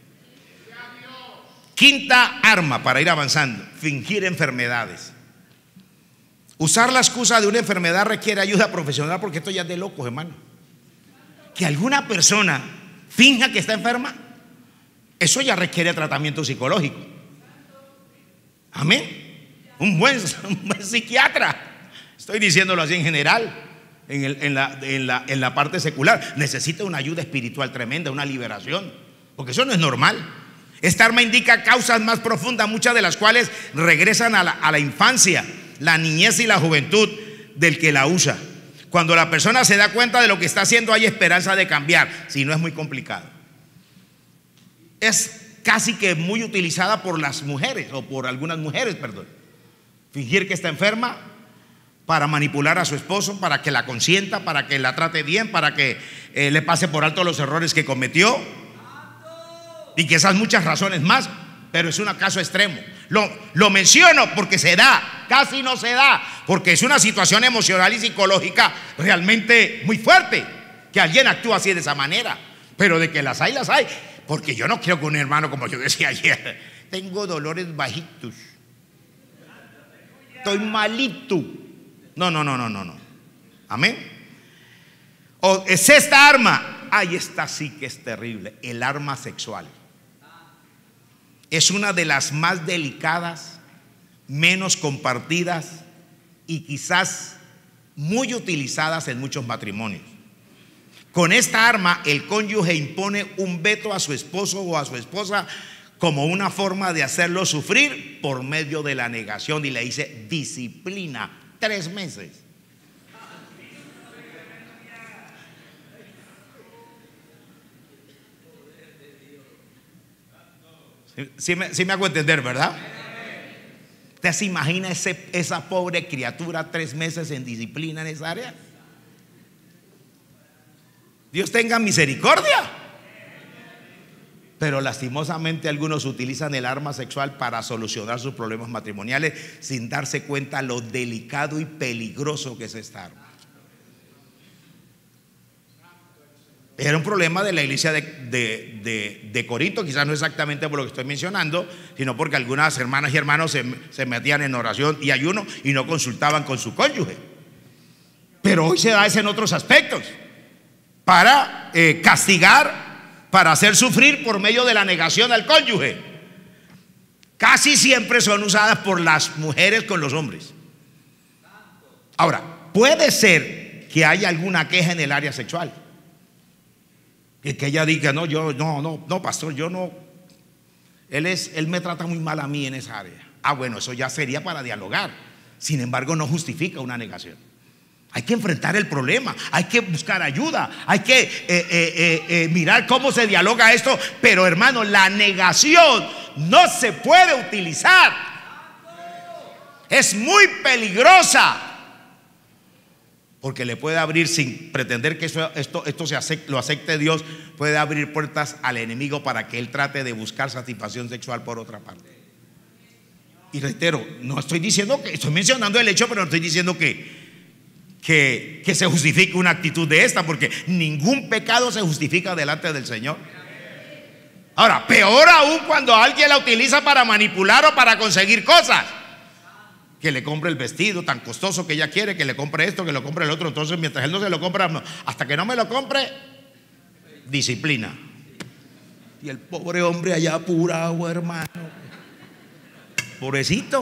Speaker 1: Quinta arma para ir avanzando: fingir enfermedades. Usar la excusa de una enfermedad requiere ayuda profesional, porque esto ya es de locos, hermano. Que alguna persona finja que está enferma, eso ya requiere tratamiento psicológico. Amén. Un buen, un buen psiquiatra, estoy diciéndolo así en general, en, el, en, la, en, la, en la parte secular, necesita una ayuda espiritual tremenda, una liberación, porque eso no es normal. Esta arma indica causas más profundas, muchas de las cuales regresan a la, a la infancia, la niñez y la juventud del que la usa. Cuando la persona se da cuenta de lo que está haciendo, hay esperanza de cambiar, si no es muy complicado. Es casi que muy utilizada por las mujeres, o por algunas mujeres, perdón. Fingir que está enferma para manipular a su esposo, para que la consienta, para que la trate bien, para que eh, le pase por alto los errores que cometió, y que esas muchas razones más, pero es un caso extremo. Lo, lo menciono porque se da, casi no se da, porque es una situación emocional y psicológica realmente muy fuerte, que alguien actúa así de esa manera. Pero de que las hay, las hay. Porque yo no quiero que un hermano, como yo decía ayer, tengo dolores bajitos, estoy malito. No, no, no, no, no, no. Amén. O es esta arma. Ay, esta sí que es terrible. El arma sexual es una de las más delicadas, menos compartidas y quizás muy utilizadas en muchos matrimonios. Con esta arma, el cónyuge impone un veto a su esposo o a su esposa como una forma de hacerlo sufrir por medio de la negación, y le dice disciplina, tres meses. ¿Sí me, sí me hago entender, verdad? ¿Usted se imagina ese, esa pobre criatura tres meses en disciplina en esa área? Dios tenga misericordia. Pero lastimosamente algunos utilizan el arma sexual para solucionar sus problemas matrimoniales sin darse cuenta lo delicado y peligroso que es esta arma. Era un problema de la iglesia de, de, de, de Corinto, quizás no exactamente por lo que estoy mencionando, sino porque algunas hermanas y hermanos se, se metían en oración y ayuno y no consultaban con su cónyuge. Pero hoy se da eso en otros aspectos, para eh, castigar, para hacer sufrir por medio de la negación al cónyuge. Casi siempre son usadas por las mujeres con los hombres. Ahora, puede ser que haya alguna queja en el área sexual, que, que ella diga, no, yo, no, no, no, pastor, yo no, él, es, él me trata muy mal a mí en esa área. Ah, bueno, eso ya sería para dialogar. Sin embargo, no justifica una negación. Hay que enfrentar el problema, hay que buscar ayuda, hay que eh, eh, eh, eh, mirar cómo se dialoga esto. Pero hermano, la negación no se puede utilizar. Es muy peligrosa, porque le puede abrir, sin pretender que esto, esto, esto se acepte, lo acepte Dios, puede abrir puertas al enemigo para que él trate de buscar satisfacción sexual por otra parte. Y reitero, no estoy diciendo que, estoy mencionando el hecho, pero no estoy diciendo que Que, que se justifique una actitud de esta, porque ningún pecado se justifica delante del Señor. Ahora, peor aún cuando alguien la utiliza para manipular o para conseguir cosas. Que le compre el vestido tan costoso que ella quiere, que le compre esto, que le compre el otro. Entonces, mientras él no se lo compra, no, hasta que no me lo compre, disciplina. Y el pobre hombre allá apurado, hermano, pobrecito.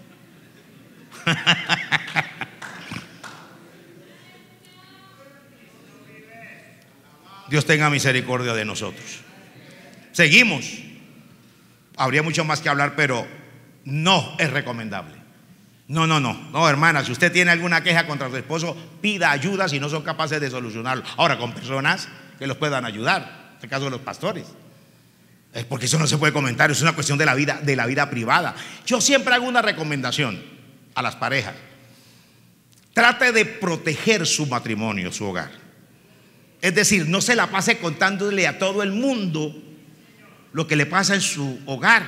Speaker 1: Dios tenga misericordia de nosotros. Seguimos. Habría mucho más que hablar, pero no es recomendable. No, no, no, no, hermana, si usted tiene alguna queja contra su esposo, pida ayuda si no son capaces de solucionarlo. Ahora, con personas que los puedan ayudar, en este caso los pastores. Es porque eso no se puede comentar, es una cuestión de la vida, de la vida privada. Yo siempre hago una recomendación a las parejas: trate de proteger su matrimonio, su hogar. Es decir, no se la pase contándole a todo el mundo lo que le pasa en su hogar.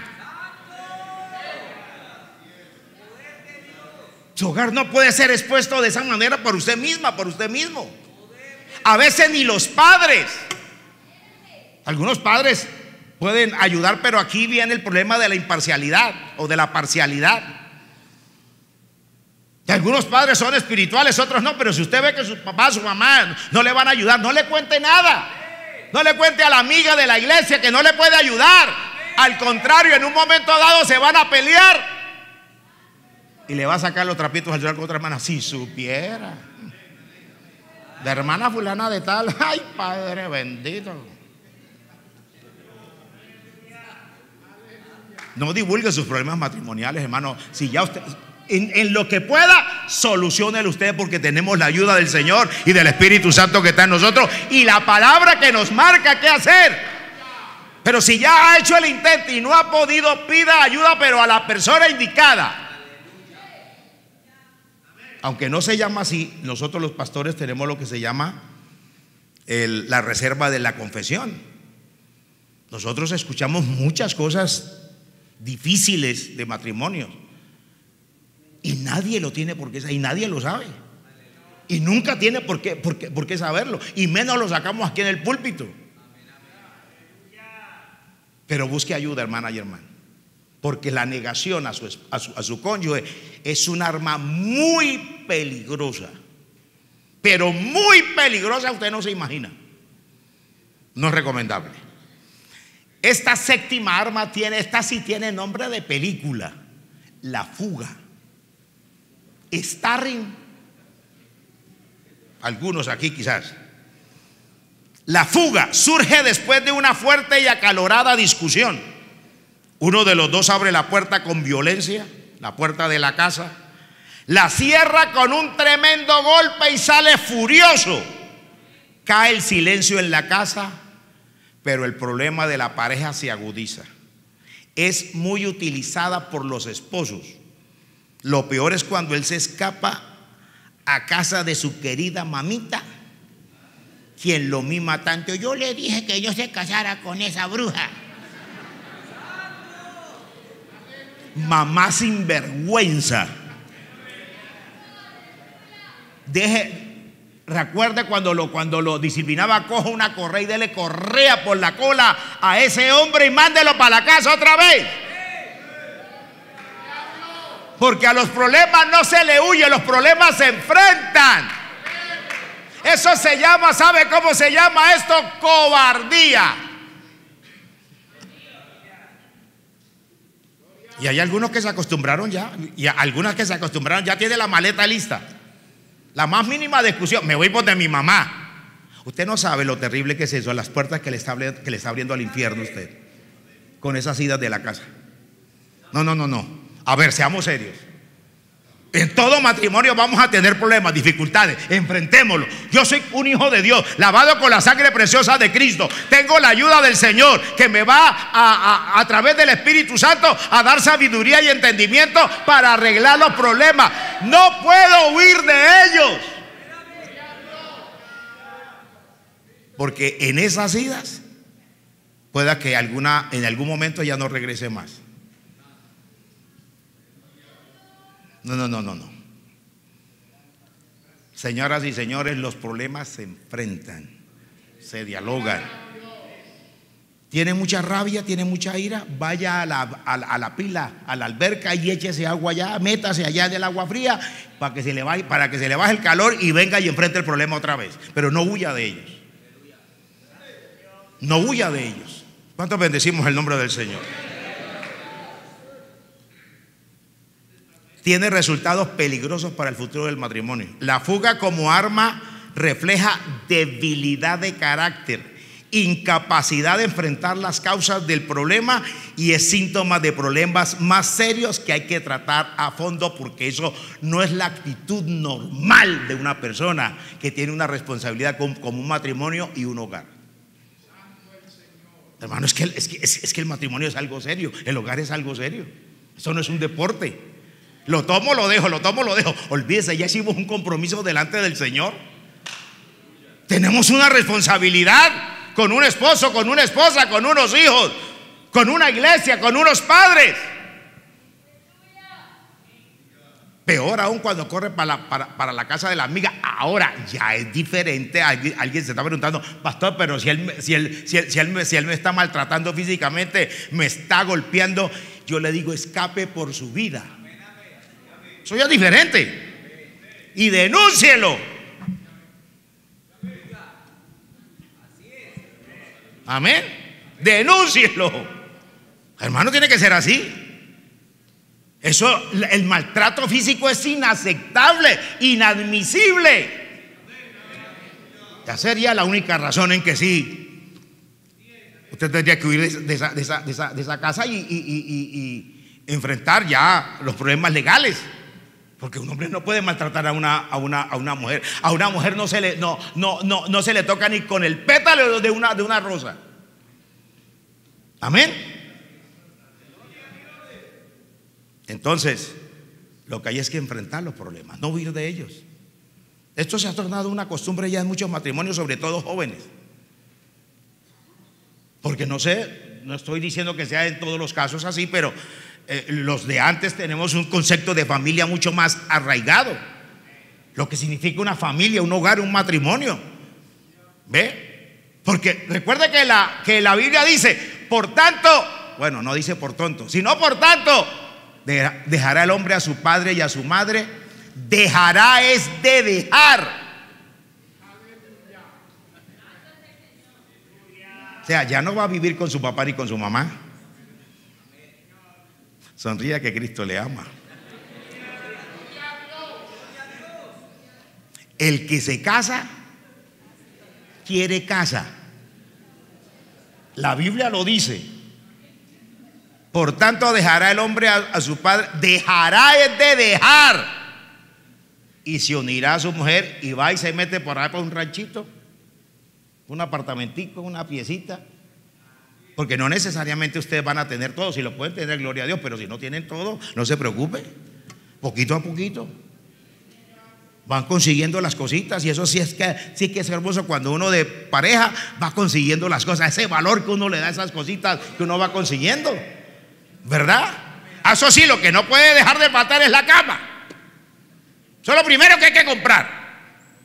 Speaker 1: Su hogar no puede ser expuesto de esa manera por usted misma, por usted mismo. A veces ni los padres. Algunos padres pueden ayudar, pero aquí viene el problema de la imparcialidad o de la parcialidad. Y algunos padres son espirituales, otros no, pero si usted ve que su papá, su mamá no le van a ayudar, no le cuente nada. No le cuente a la amiga de la iglesia que no le puede ayudar. Al contrario, en un momento dado se van a pelear y le va a sacar los trapitos al sol con otra hermana. Si supiera, de hermana fulana de tal, ay, Padre bendito. No divulgue sus problemas matrimoniales, hermano. Si ya usted, en, en lo que pueda, soluciónelo usted, porque tenemos la ayuda del Señor y del Espíritu Santo que está en nosotros y la palabra que nos marca qué hacer. Pero si ya ha hecho el intento y no ha podido, pida ayuda, pero a la persona indicada. Aunque no se llama así, nosotros los pastores tenemos lo que se llama el, la reserva de la confesión. Nosotros escuchamos muchas cosas difíciles de matrimonio y nadie lo tiene por qué saber, y nadie lo sabe, y nunca tiene por qué, por qué, por qué saberlo, y menos lo sacamos aquí en el púlpito. Pero busque ayuda, hermana y hermano, porque la negación a su, a su, a su cónyuge es un arma muy peligrosa, pero muy peligrosa, usted no se imagina. No es recomendable. Esta séptima arma tiene, esta sí tiene nombre de película: La Fuga. Starring algunos aquí quizás. La fuga surge después de una fuerte y acalorada discusión. Uno de los dos abre la puerta con violencia, la puerta de la casa, la cierra con un tremendo golpe y sale furioso. Cae el silencio en la casa, pero el problema de la pareja se agudiza. Es muy utilizada por los esposos. Lo peor es cuando él se escapa a casa de su querida mamita, quien lo mima tanto. Yo le dije que yo se casara con esa bruja. Mamá sinvergüenza. Deje, recuerde cuando lo, cuando lo disciplinaba, coja una correa y dele correa por la cola a ese hombre y mándelo para la casa otra vez. Porque a los problemas no se le huye, los problemas se enfrentan. Eso se llama, ¿sabe cómo se llama esto? Cobardía. Y hay algunos que se acostumbraron ya, y algunas que se acostumbraron ya tienen la maleta lista. La más mínima discusión, me voy por de mi mamá. Usted no sabe lo terrible que es eso, las puertas que le está, que le está abriendo al infierno usted, con esas idas de la casa. No, no, no, no. A ver, seamos serios. En todo matrimonio vamos a tener problemas, dificultades, enfrentémoslo. Yo soy un hijo de Dios, lavado con la sangre preciosa de Cristo. Tengo la ayuda del Señor, que me va a, a, a través del Espíritu Santo a dar sabiduría y entendimiento para arreglar los problemas. No puedo huir de ellos, porque en esas idas pueda que alguna, en algún momento ya no regrese más. No, no, no, no, no. Señoras y señores, los problemas se enfrentan, se dialogan. Tiene mucha rabia, tiene mucha ira, vaya a la, a la, a la pila, a la alberca y échese agua allá, métase allá del agua fría para que se le baje, para que se le baje el calor y venga y enfrente el problema otra vez. Pero no huya de ellos. No huya de ellos. ¿Cuántos bendecimos el nombre del Señor? Tiene resultados peligrosos para el futuro del matrimonio. La fuga como arma refleja debilidad de carácter, incapacidad de enfrentar las causas del problema y es síntoma de problemas más serios que hay que tratar a fondo, porque eso no es la actitud normal de una persona que tiene una responsabilidad como un matrimonio y un hogar. Hermano, es que, es, que, es, es que el matrimonio es algo serio, el hogar es algo serio. Eso no es un deporte. Lo tomo, lo dejo, lo tomo, lo dejo. Olvídese, ya hicimos un compromiso delante del Señor. Tenemos una responsabilidad con un esposo, con una esposa, con unos hijos, con una iglesia, con unos padres. Peor aún cuando corre para la, para, para la casa de la amiga. Ahora ya es diferente. Alguien, alguien se está preguntando: pastor, pero si él, si, él, si, él, si, él me, si él me está maltratando físicamente, me está golpeando, yo le digo: escape por su vida. Eso ya es diferente. Y denúncielo. Amén. Denúncielo. Hermano, tiene que ser así. Eso, el maltrato físico es inaceptable, inadmisible. Ya sería la única razón en que sí, usted tendría que huir de esa, de esa, de esa, de esa casa y, y, y, y enfrentar ya los problemas legales. Porque un hombre no puede maltratar a una, a una, a una mujer. A una mujer no se le, no, no, no, no se le toca ni con el pétalo de una, de una rosa. Amén. Entonces, lo que hay es que enfrentar los problemas, no huir de ellos. Esto se ha tornado una costumbre ya en muchos matrimonios, sobre todo jóvenes. Porque no sé, no estoy diciendo que sea en todos los casos así, pero eh, los de antes tenemos un concepto de familia mucho más arraigado. Lo que significa una familia, un hogar, un matrimonio. ¿Ve? Porque recuerde que la, que la Biblia dice: por tanto, bueno, no dice por tonto, sino por tanto, dejará el hombre a su padre y a su madre. Dejará es de dejar. O sea, ya no va a vivir con su papá ni con su mamá. Sonría que Cristo le ama. El que se casa quiere casa. La Biblia lo dice. Por tanto, dejará el hombre a, a su padre. Dejará es de dejar. Y se unirá a su mujer y va y se mete por ahí por un ranchito, un apartamentico, una piecita. Porque no necesariamente ustedes van a tener todo. Si lo pueden tener, gloria a Dios. Pero si no tienen todo, no se preocupe. Poquito a poquito van consiguiendo las cositas. Y eso sí es que, sí que es hermoso cuando uno de pareja va consiguiendo las cosas. Ese valor que uno le da a esas cositas que uno va consiguiendo, ¿verdad? Eso sí, lo que no puede dejar de faltar es la cama. Eso es lo primero que hay que comprar.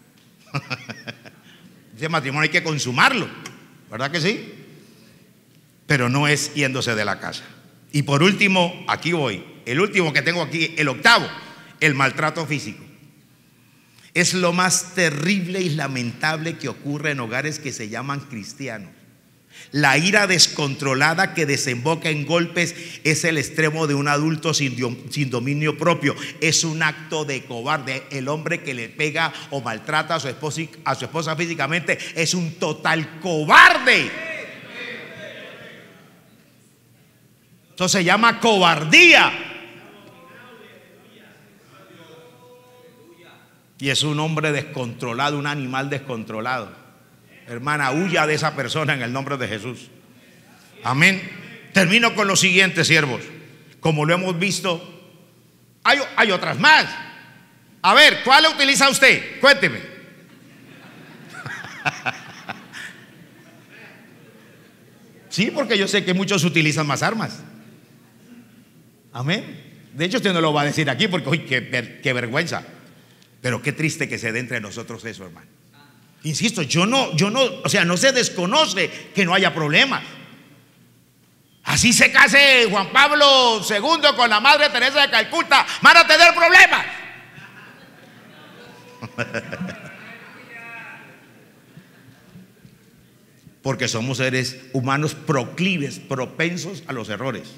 Speaker 1: Ese matrimonio hay que consumarlo, ¿verdad que sí? Pero no es yéndose de la casa. Y por último, aquí voy, el último que tengo aquí, el octavo, el maltrato físico. Es lo más terrible y lamentable que ocurre en hogares que se llaman cristianos. La ira descontrolada que desemboca en golpes es el extremo de un adulto sin, sin dominio propio. Es un acto de cobarde. El hombre que le pega o maltrata a su esposa, a su esposa físicamente es un total cobarde. Eso se llama cobardía. Y es un hombre descontrolado, un animal descontrolado. Hermana, huya de esa persona en el nombre de Jesús. Amén. Termino con lo siguiente, siervos. Como lo hemos visto, hay, hay otras más. A ver, ¿cuál le utiliza usted? Cuénteme. Sí, porque yo sé que muchos utilizan más armas. Amén. De hecho, usted no lo va a decir aquí porque, uy, qué, qué vergüenza. Pero qué triste que se dé entre nosotros eso, hermano. Insisto, yo no, yo no, o sea, no se desconoce que no haya problemas. Así se case Juan Pablo segundo con la Madre Teresa de Calcuta, van a tener problemas. Porque somos seres humanos proclives, propensos a los errores.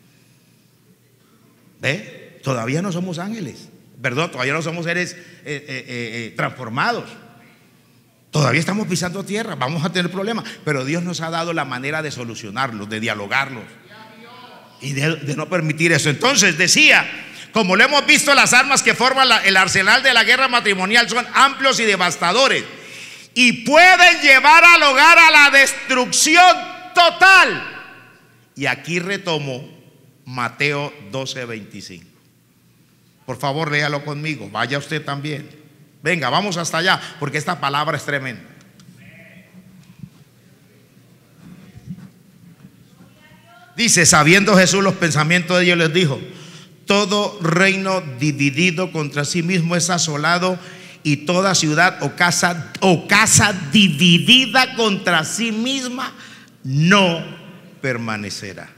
Speaker 1: ¿Ve? Todavía no somos ángeles. Perdón, todavía no somos seres eh, eh, eh, transformados. Todavía estamos pisando tierra, vamos a tener problemas, pero Dios nos ha dado la manera de solucionarlos, de dialogarlos y de, de no permitir eso. Entonces decía, como lo hemos visto, las armas que forman la, el arsenal de la guerra matrimonial son amplios y devastadores y pueden llevar al hogar a la destrucción total. Y aquí retomo Mateo doce, veinticinco. Por favor, léalo conmigo. Vaya usted también. Venga, vamos hasta allá, porque esta palabra es tremenda. Dice: sabiendo Jesús los pensamientos de ellos, les dijo: todo reino dividido contra sí mismo es asolado, y toda ciudad o casa o casa dividida contra sí misma no permanecerá.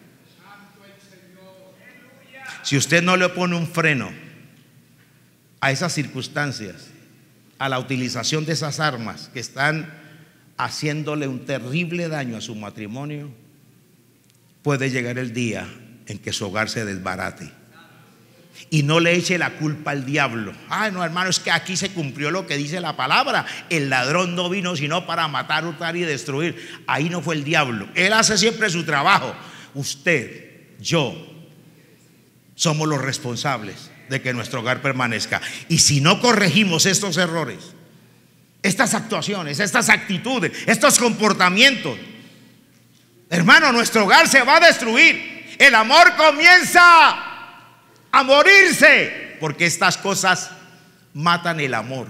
Speaker 1: Si usted no le pone un freno a esas circunstancias, a la utilización de esas armas que están haciéndole un terrible daño a su matrimonio, puede llegar el día en que su hogar se desbarate. Y no le eche la culpa al diablo. Ay, no, hermano, es que aquí se cumplió lo que dice la palabra: el ladrón no vino sino para matar, hurtar y destruir. Ahí no fue el diablo. Él hace siempre su trabajo. Usted, yo, somos los responsables de que nuestro hogar permanezca. Y si no corregimos estos errores, estas actuaciones, estas actitudes, estos comportamientos, hermano, nuestro hogar se va a destruir. El amor comienza a morirse, porque estas cosas matan el amor.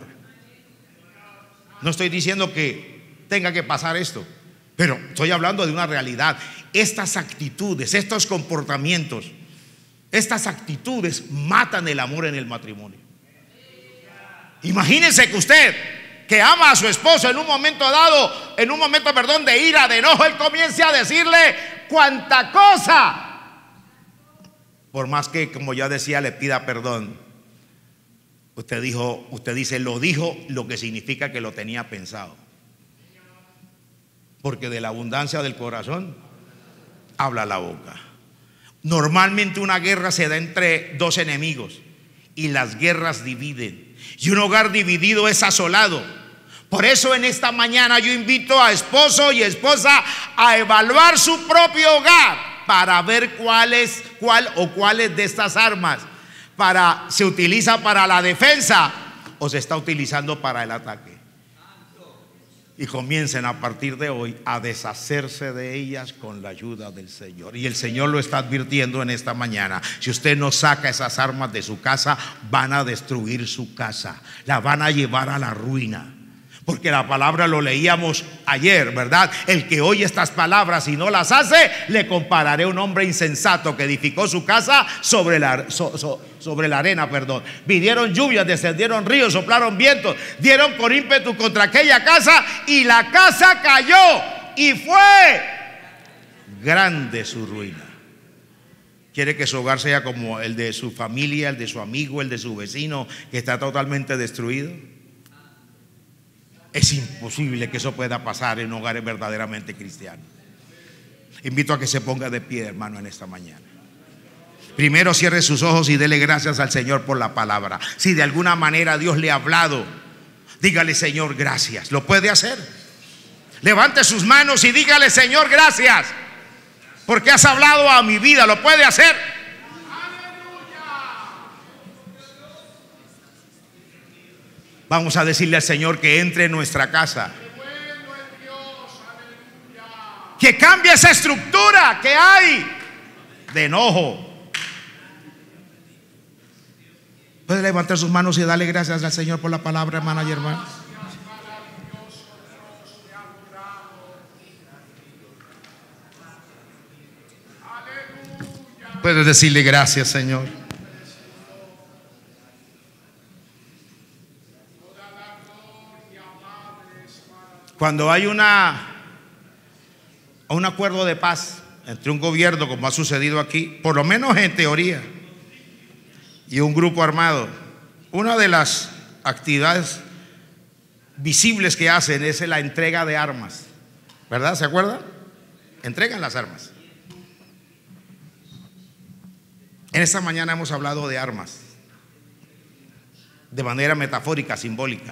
Speaker 1: No estoy diciendo que tenga que pasar esto, pero estoy hablando de una realidad. Estas actitudes, estos comportamientos, estas actitudes matan el amor en el matrimonio. Imagínense que usted, que ama a su esposo, en un momento dado, en un momento, perdón, de ira, de enojo, él comience a decirle cuánta cosa. Por más que, como ya decía, le pida perdón, usted dijo, usted dice, lo dijo, lo que significa que lo tenía pensado. Porque de la abundancia del corazón habla la boca. Normalmente una guerra se da entre dos enemigos, y las guerras dividen, y un hogar dividido es asolado. Por eso en esta mañana yo invito a esposo y esposa a evaluar su propio hogar, para ver cuál es, cuál o cuáles de estas armas para, se utiliza para la defensa o se está utilizando para el ataque. Y comiencen a partir de hoy a deshacerse de ellas con la ayuda del Señor. Y el Señor lo está advirtiendo en esta mañana. Si usted no saca esas armas de su casa, van a destruir su casa, la van a llevar a la ruina. Porque la palabra lo leíamos ayer, ¿verdad? El que oye estas palabras y no las hace, le compararé a un hombre insensato que edificó su casa sobre la, so, so, sobre la arena, perdón. Vinieron lluvias, descendieron ríos, soplaron vientos, dieron con ímpetu contra aquella casa, y la casa cayó, y fue grande su ruina. ¿Quiere que su hogar sea como el de su familia, el de su amigo, el de su vecino, que está totalmente destruido? Es imposible que eso pueda pasar en hogares verdaderamente cristianos. Invito a que se ponga de pie, hermano, en esta mañana. Primero cierre sus ojos y dele gracias al Señor por la palabra. Si de alguna manera Dios le ha hablado, dígale: Señor, gracias. ¿Lo puede hacer? Levante sus manos y dígale: Señor, gracias, porque has hablado a mi vida. ¿Lo puede hacer? Vamos a decirle al Señor que entre en nuestra casa, que cambie esa estructura que hay de enojo. Puede levantar sus manos y darle gracias al Señor por la palabra, hermana y hermano. Puedes decirle: gracias, Señor. Cuando hay una, un acuerdo de paz entre un gobierno, como ha sucedido aquí, por lo menos en teoría, y un grupo armado, una de las actividades visibles que hacen es la entrega de armas, ¿verdad? ¿Se acuerdan? Entregan las armas. En esta mañana hemos hablado de armas de manera metafórica, simbólica.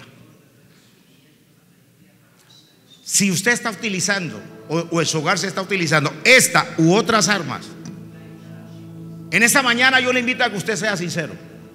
Speaker 1: Si usted está utilizando, o, o en su hogar se está utilizando esta u otras armas, en esta mañana yo le invito a que usted sea sincero.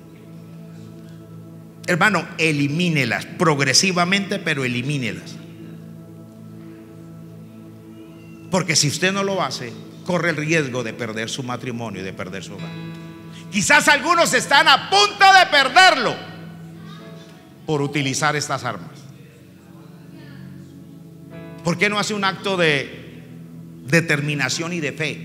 Speaker 1: Hermano, elimínelas progresivamente, pero elimínelas. Porque si usted no lo hace, corre el riesgo de perder su matrimonio y de perder su hogar. Quizás algunos están a punto de perderlo por utilizar estas armas. ¿Por qué no hace un acto de determinación y de fe?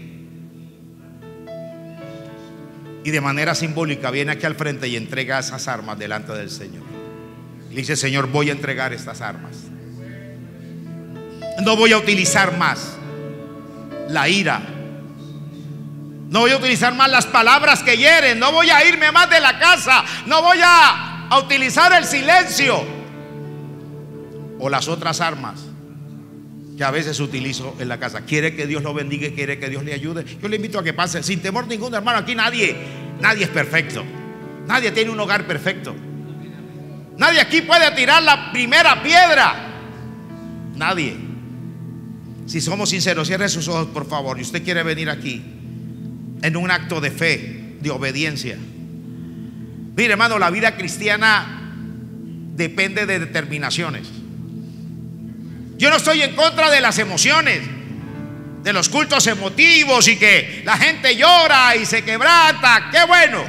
Speaker 1: Y de manera simbólica viene aquí al frente y entrega esas armas delante del Señor. Y dice: Señor, voy a entregar estas armas. No voy a utilizar más la ira. No voy a utilizar más las palabras que hieren. No voy a irme más de la casa. No voy a, a utilizar el silencio o las otras armas que a veces utilizo en la casa. Quiere que Dios lo bendiga, quiere que Dios le ayude. Yo le invito a que pase sin temor ninguno, hermano. Aquí nadie, nadie es perfecto. Nadie tiene un hogar perfecto. Nadie aquí puede tirar la primera piedra. Nadie. Si somos sinceros, cierre sus ojos, por favor. Y usted quiere venir aquí en un acto de fe, de obediencia. Mire, hermano, la vida cristiana depende de determinaciones. Yo no estoy en contra de las emociones, de los cultos emotivos y que la gente llora y se quebranta. ¡Qué bueno!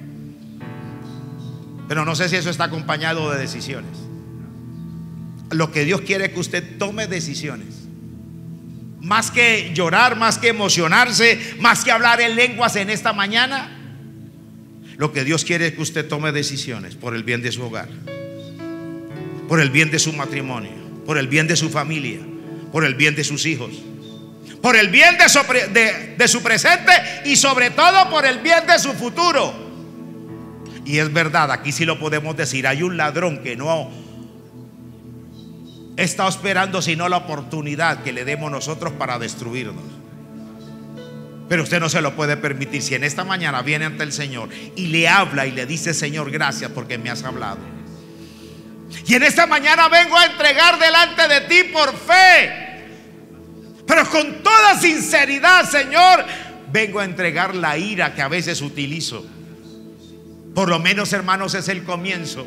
Speaker 1: Pero no sé si eso está acompañado de decisiones. Lo que Dios quiere es que usted tome decisiones. Más que llorar, más que emocionarse, más que hablar en lenguas en esta mañana, lo que Dios quiere es que usted tome decisiones por el bien de su hogar, por el bien de su matrimonio, por el bien de su familia, por el bien de sus hijos, por el bien de su, de, de su presente y sobre todo por el bien de su futuro. Y es verdad, aquí sí lo podemos decir, hay un ladrón que no está esperando sino la oportunidad que le demos nosotros para destruirnos. Pero usted no se lo puede permitir. Si en esta mañana viene ante el Señor y le habla y le dice: Señor, gracias porque me has hablado, y en esta mañana vengo a entregar delante de ti por fe, pero con toda sinceridad, Señor, vengo a entregar la ira que a veces utilizo. Por lo menos, hermanos, es el comienzo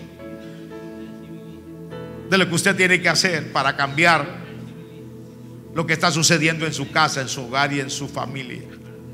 Speaker 1: de lo que usted tiene que hacer para cambiar lo que está sucediendo en su casa, en su hogar y en su familia.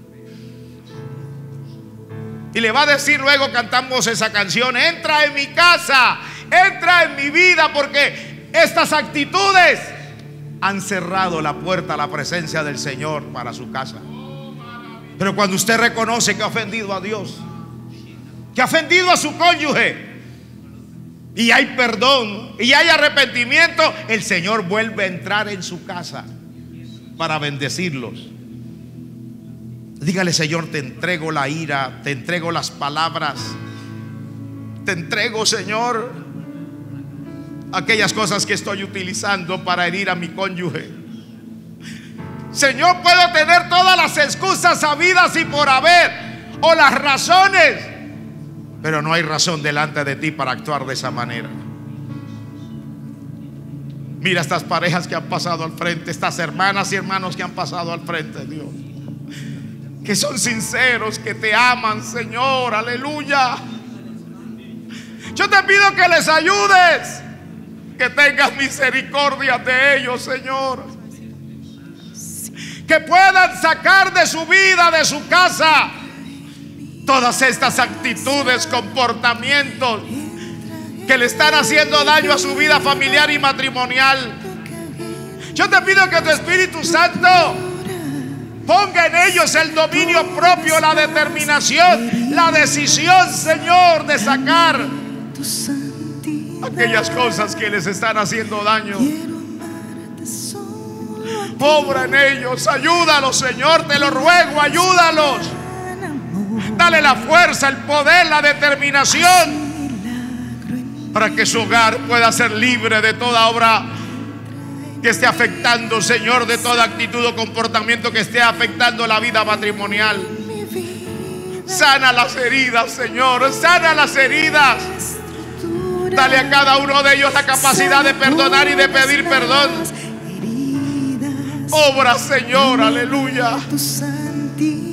Speaker 1: Y le va a decir luego, cantamos esa canción: entra en mi casa, entra en mi vida, porque estas actitudes han cerrado la puerta a la presencia del Señor para su casa. Pero cuando usted reconoce que ha ofendido a Dios, que ha ofendido a su cónyuge, y hay perdón y hay arrepentimiento, el Señor vuelve a entrar en su casa para bendecirlos. Dígale: Señor, te entrego la ira, te entrego las palabras, te entrego, Señor, aquellas cosas que estoy utilizando para herir a mi cónyuge. Señor, puedo tener todas las excusas habidas y por haber, o las razones, pero no hay razón delante de ti para actuar de esa manera. Mira estas parejas que han pasado al frente, estas hermanas y hermanos que han pasado al frente, Dios, que son sinceros, que te aman, Señor, aleluya. Yo te pido que les ayudes, que tengas misericordia de ellos, Señor, que puedan sacar de su vida, de su casa, todas estas actitudes, comportamientos que le están haciendo daño a su vida familiar y matrimonial. Yo te pido que tu Espíritu Santo ponga en ellos el dominio propio, la determinación, la decisión, Señor, de sacar aquellas cosas que les están haciendo daño. Obra en ellos, ayúdalos, Señor, te lo ruego, ayúdalos. Dale la fuerza, el poder, la determinación para que su hogar pueda ser libre de toda obra que esté afectando, Señor, de toda actitud o comportamiento que esté afectando la vida matrimonial. Sana las heridas, Señor, sana las heridas. Dale a cada uno de ellos la capacidad de perdonar y de pedir perdón. Obra, Señor, aleluya.